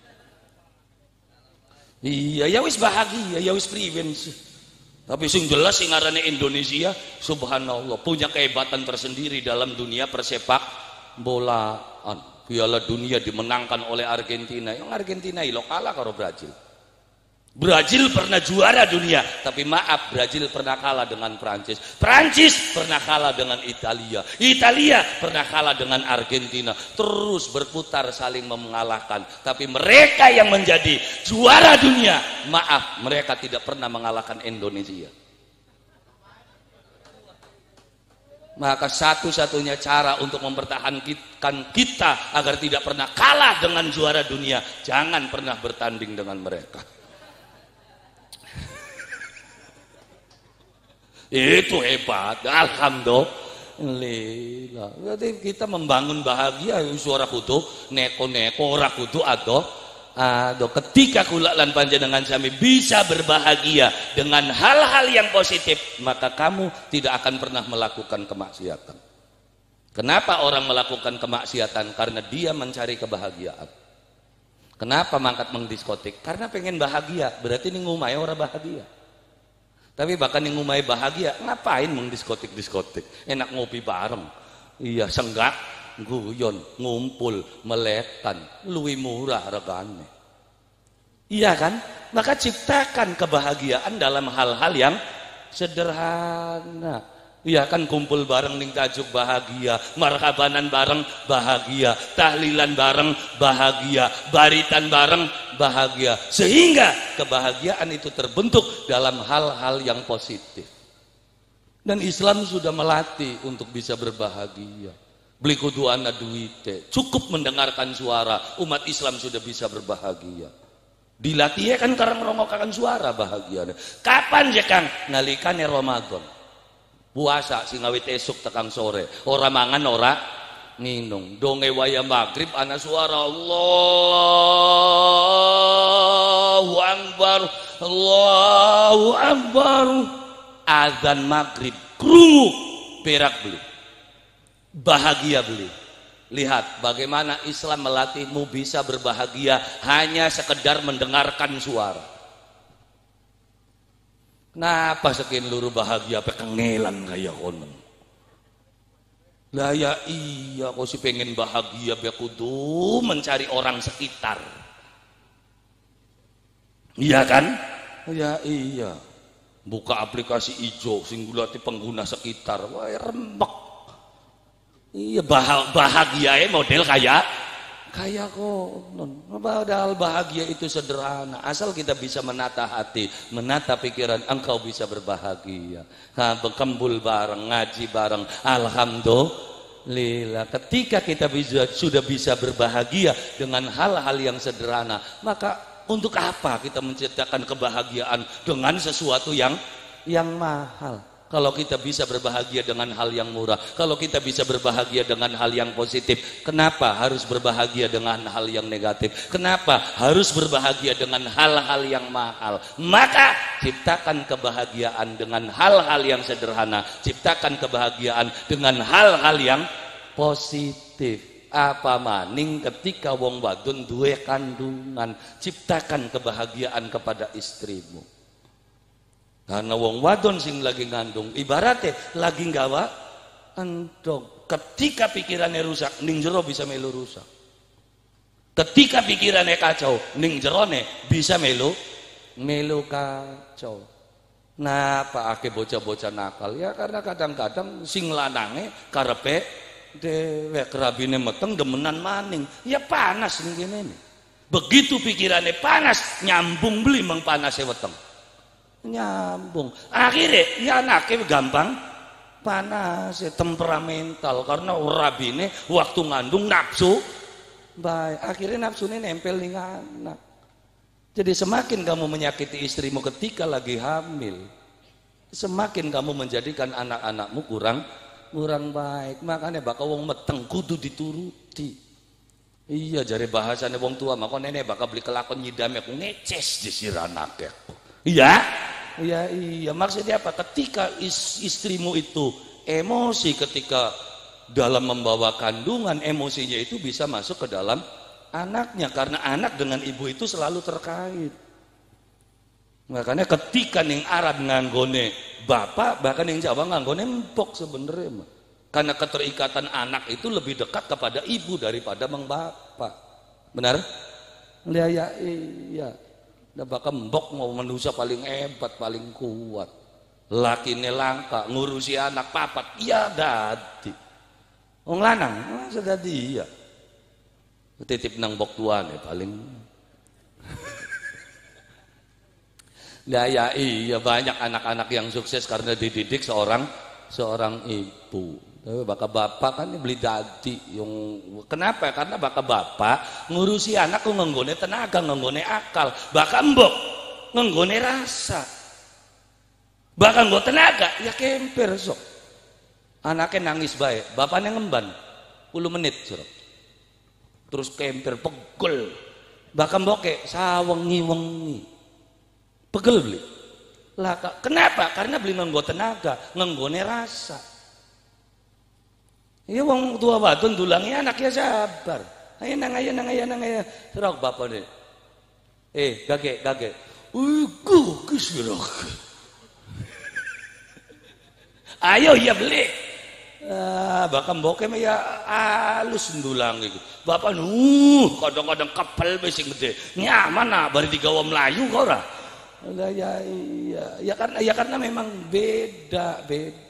Iya, ya wis bahagia, ya wis priwen sih. Tapi sing jelas sing ngarane Indonesia subhanallah punya kehebatan tersendiri dalam dunia persepak bolaan. Piala dunia dimenangkan oleh Argentina. Yang Argentina ilo kalah karo Brazil. Brazil pernah juara dunia, tapi maaf Brazil pernah kalah dengan Prancis. Prancis pernah kalah dengan Italia. Italia pernah kalah dengan Argentina. Terus berputar saling mengalahkan. Tapi mereka yang menjadi juara dunia, maaf mereka tidak pernah mengalahkan Indonesia. Maka satu-satunya cara untuk mempertahankan kita agar tidak pernah kalah dengan juara dunia, jangan pernah bertanding dengan mereka. Itu hebat, alhamdulillah. Berarti kita membangun bahagia, suara kudu neko-neko ora kudu ketika kula lan panjenengan sami bisa berbahagia dengan hal-hal yang positif, maka kamu tidak akan pernah melakukan kemaksiatan. Kenapa orang melakukan kemaksiatan? Karena dia mencari kebahagiaan. Kenapa mangkat mengdiskotik? Karena pengen bahagia. Berarti ini ngumai orang bahagia. Tapi bahkan yang ngumai bahagia, ngapain mengdiskotik-diskotik? Enak ngopi bareng. Iya, senggak guyon, ngumpul, meletan, luwih murah regane. Iya kan? Maka ciptakan kebahagiaan dalam hal-hal yang sederhana. Iya kan, kumpul bareng ning tajuk bahagia, marhabanan bareng bahagia, tahlilan bareng bahagia, baritan bareng bahagia. Sehingga kebahagiaan itu terbentuk dalam hal-hal yang positif. Dan Islam sudah melatih untuk bisa berbahagia. Beli kudu ana duite, cukup mendengarkan suara, umat Islam sudah bisa berbahagia. Dilatih kan karena merongokkan suara bahagia. Kapan ya Kang? Nalikane Ramadan. Puasa sing awit esuk tekang sore, ora mangan ora minum. Donge waya maghrib ana suara Allahu Akbar, Allahu Akbar. Azan maghrib krungu perak beli. Bahagia beli. Lihat bagaimana Islam melatihmu bisa berbahagia hanya sekedar mendengarkan suara. Kenapa sekian luru bahagia apa kengelan kayak kono? Lah ya iya, kau sih pengen bahagia be kudu mencari orang sekitar. Iya kan? Ya iya. Buka aplikasi ijo singgulati pengguna sekitar. Wah rembek. Iya bahagia model kayak padahal bahagia itu sederhana, asal kita bisa menata hati, menata pikiran, engkau bisa berbahagia. Berkembul bareng, ngaji bareng, alhamdulillah. Ketika kita sudah bisa berbahagia dengan hal-hal yang sederhana, maka untuk apa kita menciptakan kebahagiaan dengan sesuatu yang mahal? Kalau kita bisa berbahagia dengan hal yang murah, kalau kita bisa berbahagia dengan hal yang positif, kenapa harus berbahagia dengan hal yang negatif? Kenapa harus berbahagia dengan hal-hal yang mahal? Maka ciptakan kebahagiaan dengan hal-hal yang sederhana, ciptakan kebahagiaan dengan hal-hal yang positif. Apa maning ketika wong wadon duwe kandungan, ciptakan kebahagiaan kepada istrimu. Karena wong wadon sing lagi ngandung ibaratnya lagi nggawa endog. Ketika pikirannya rusak, ning jero bisa melu rusak. Ketika pikirannya kacau, ning jerone bisa melu kacau. Nah, Pak ake bocah-bocah nakal ya karena kadang-kadang sing lanange karepe dewek kerabine meteng demenan maning. Ya panas ning kene. Begitu pikirannya panas, nyambung beli meng panase weteng. Nyambung akhirnya ya anaknya gampang panas, temperamental karena rabine waktu ngandung nafsu baik, akhirnya nafsunya nempel ning anak. Jadi semakin kamu menyakiti istrimu ketika lagi hamil, semakin kamu menjadikan anak-anakmu kurang baik. Makanya bakal wong meteng kudu dituruti. Iya jare bahasane wong tua, maka nenek bakal beli kelakon nyidame aku ngeces di siranake. Iya, maksudnya apa? Ketika istrimu itu emosi ketika dalam membawa kandungan, emosinya itu bisa masuk ke dalam anaknya karena anak dengan ibu itu selalu terkait. Makanya ketika ning Arab nganggone bapak, bahkan yang Jawa nganggone empok sebenarnya. Karena keterikatan anak itu lebih dekat kepada ibu daripada meng bapak. Benar? Iya. Nah bakal mbok mau manusia paling hebat, paling kuat. Lakine langka, ngurusi anak papat, iya dadi. Wong lanang, masa dadi iya. Titip nang mbok tuane paling. Nah ya iya banyak anak-anak yang sukses karena dididik seorang seorang ibu. Tapi bapak kan beli dadi yang kenapa? Karena bapak ngurusi anak ku ngenggone tenaga, ngenggone akal. Bahkan mbok ngenggone rasa. Bahkan mbok tenaga ya kemper sok. Anaknya nangis baik, bapaknya ngemban 10 menit surok. Terus kemper pegel. Bahkan mbok sawengi-wengi. Pegel beli. Lah kenapa? Karena beli ngenggo tenaga, ngenggone rasa. Iya wong tua wadon dulangi anaknya sabar. Ayo nang. Serok bapak nih. Gage. Gugus serok. Ayo ya beli. Bahkan boke ya halus ndulang iku. Bapak kadang-kadang kepel wis gede. Nyaman bari digawa Melayu kok ora. Lah ya karena memang beda.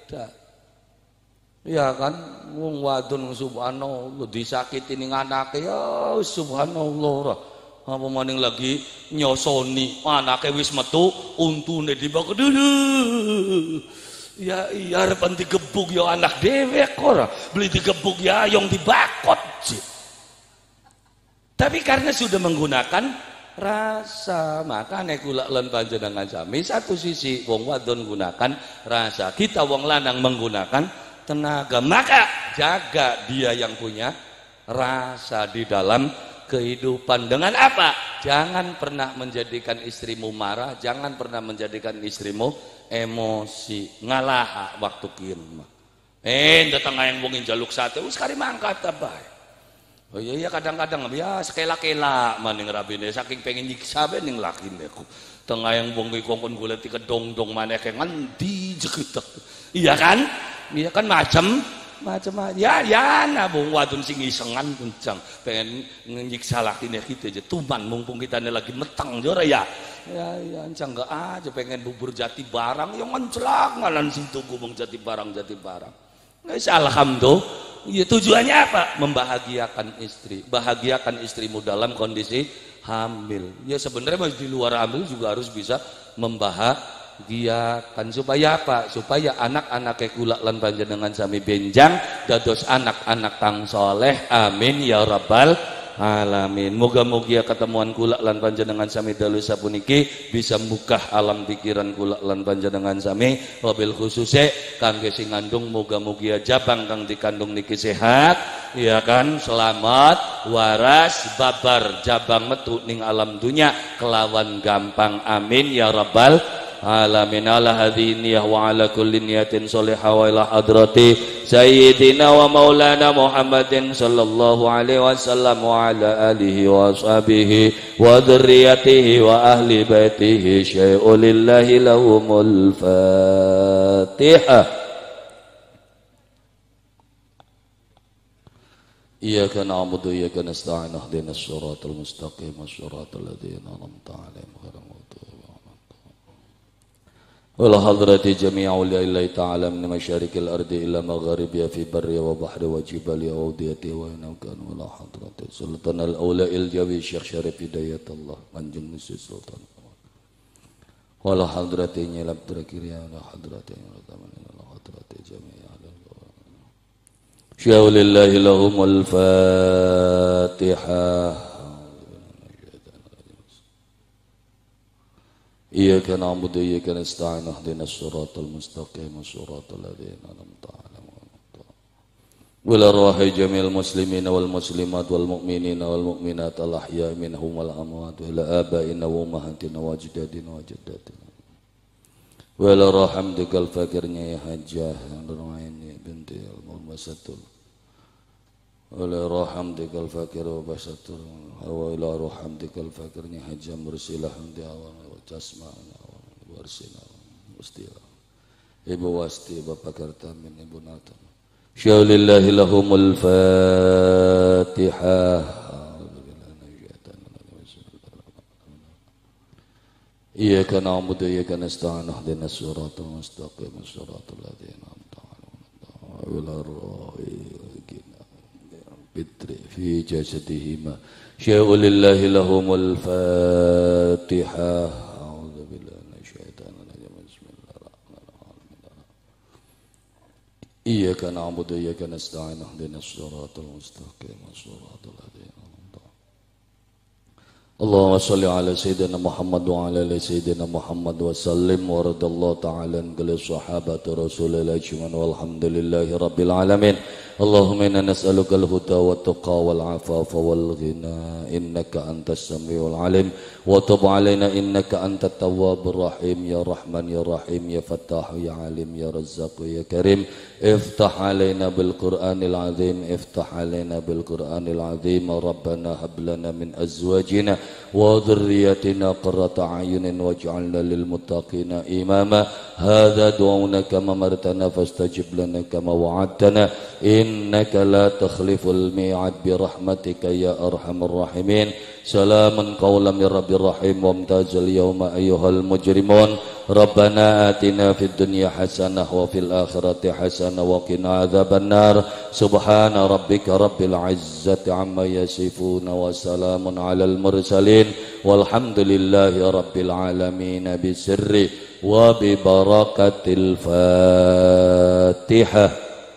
Ya kan wong wadon subhanallah disakiti ning anake ya subhanallah ora. Apa maning lagi nyosoni anake wis metu untune dibak dulu. Ya iya arepan digebuk ya anak dhewe kok ora. Beli digebuk ya ayong dibakot. Tapi karena sudah menggunakan rasa, maka nek kula lan panjenengan sami satu sisi wong wadon gunakan rasa, kita wong lanang menggunakan tenaga, maka jaga dia yang punya rasa di dalam kehidupan. Dengan apa? Jangan pernah menjadikan istrimu marah, jangan pernah menjadikan istrimu emosi, ngalah waktu kirim. Datang yang wongin jaluk sate, sekali mangkat bae. Oh iya kadang-kadang ya sekela-kela maning rabine saking pengen nyiksa ben ning lakine ku. Tengah yang wong kongkon golek kedong-dong maneh ke ngendi jegetek. Iya kan? Iya kan macam ya nah wong wadon sing isengan kencang pengen nyiksa lakine kita aja tuman mumpung kita lagi meteng jora ya. Ya encang enggak aja pengen bubur jati barang yang ngenclak ngalan sing tuku mung jati barang. Wis alhamdulillah. Ya tujuannya apa? Membahagiakan istri. Bahagiakan istrimu dalam kondisi hamil. Ya sebenarnya di luar hamil juga harus bisa membahagiakan. Supaya apa? Supaya anak-anak kula lan panjenengan sami benjang dados anak-anak kang soleh. Amin ya rabbal alamin. Moga-moga ketemuan kula lan panjenengan sami dalu sapuniki bisa mbukah alam pikiran kula lan panjenengan sami, wabil khususe kangge sing ngandung moga-moga jabang kang dikandung niki sehat, ya kan, selamat, waras, babar jabang metu ning alam dunya kelawan gampang. Amin ya rabbal alamin. Ala hadhihi niyah wa ala kulli niyatin sholihah wa ila hadrati sayyidina wa maulana Muhammadin sallallahu alaihi wasallam wa ala alihi wa ashabihi wa dzurriyyatihi wa ahli baitihi syai'un lillahi lahumul Fatihah. Iyyaka na'budu wa iyyaka nasta'in ihdinas siratal mustaqim siratal ladzina an'amta 'alaihim ghairil maghdubi wala hadrati jami'i awliya'illahi ta'ala min masyarikil ardi ila magharibiha fi barri wa bahri wa jibali wa awdiyati wa inakan wala hadrati sultan al-awla'il jawi Syekh Syarif Hidayatullah Manjung Nusi Sultan wala hadrati nyelab terakiriya wala hadrati wala hadrati jami'i syaulillahi lahumul Fatihah. Iyyaka na'budu wa iyyaka nasta'in ihdinas siratal mustaqim siratal ladzina an'amta 'alaihim wal arwahi jami'il muslimina wal muslimat wal mu'minina wal mu'minat al ahya'i minhum wal amwat wa ila aba'ina wa ummahatina wa ajdadina wa jaddatina wa ila rahamdikal fakirnya ya hajjah Nurmaini binti al-Murmasatul wa ila rahamdikal fakir wa basatul wa ila rahamdikal fakirnya hajjah mursilah di awal jasmana warsina mustilah ibu wasti bapak kartamin ibu natan syaulillahi lahumul Fatihah. Iyyaka na'budu wa iyyaka nasta'in ihdinas siratal mustaqim siratal ladzina an'amta 'alaihim bitri fi jasadihima syaulillahi lahumul Fatihah. Iyyaka na'budu wa iyyaka nasta'in ihdinas siratal mustaqim siratal ladzina an'amta 'alaihim. Allahumma shalli ala sayyidina Muhammad wa ala ali sayyidina Muhammad wa sallim wa radallahu ta'ala an sahabati Rasulillah ajmain walhamdulillahi rabbil alamin. Allahumma inna nas'aluka al-huda wa tuqa wal afafa wal ghina innaka antas samiul alim wa tub alaina innaka antat tawwabur rahim ya rahman ya rahim ya fattah ya alim ya razzaq ya karim. Iftah alaina bil qur'anil azim iftah alaina bil qur'anil azim rabbana hab lana min azwajina wa dhurriyyatina qurrata a'yunin waj'alna lil muttaqina imama. Hadza du'auna kama martana fastajib lana kama wa'adtana innaka la takhliful mi'ad bi rahmatika ya arhamar rahimin. Salamun qawlan min rabbir rahim wamtazil yawma ayyuhal mujrimun. Rabbana atina fid dunya hasanah wa fil akhirati hasanah wa qina adzabannar. Subhana rabbika rabbil izzati amma yasifun wa salamun alal mursalin walhamdulillahi rabbil alamin bisirri wa bi barakatil Fatihah.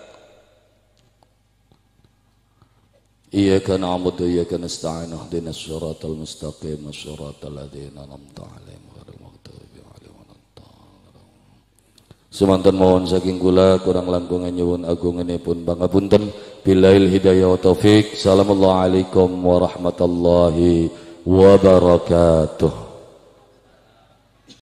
Iyyaka na'budu wa iyyaka nasta'in ihdinas siratal mustaqim siratal ladzina an'amta 'alaihim ghairil maghdubi 'alaihim waladdallin. Semanten mohon saking kula kurang langkungan nyuwun agunganipun pangapunten. Billail hidayah wa taufik. Assalamualaikum warahmatullahi wabarakatuh.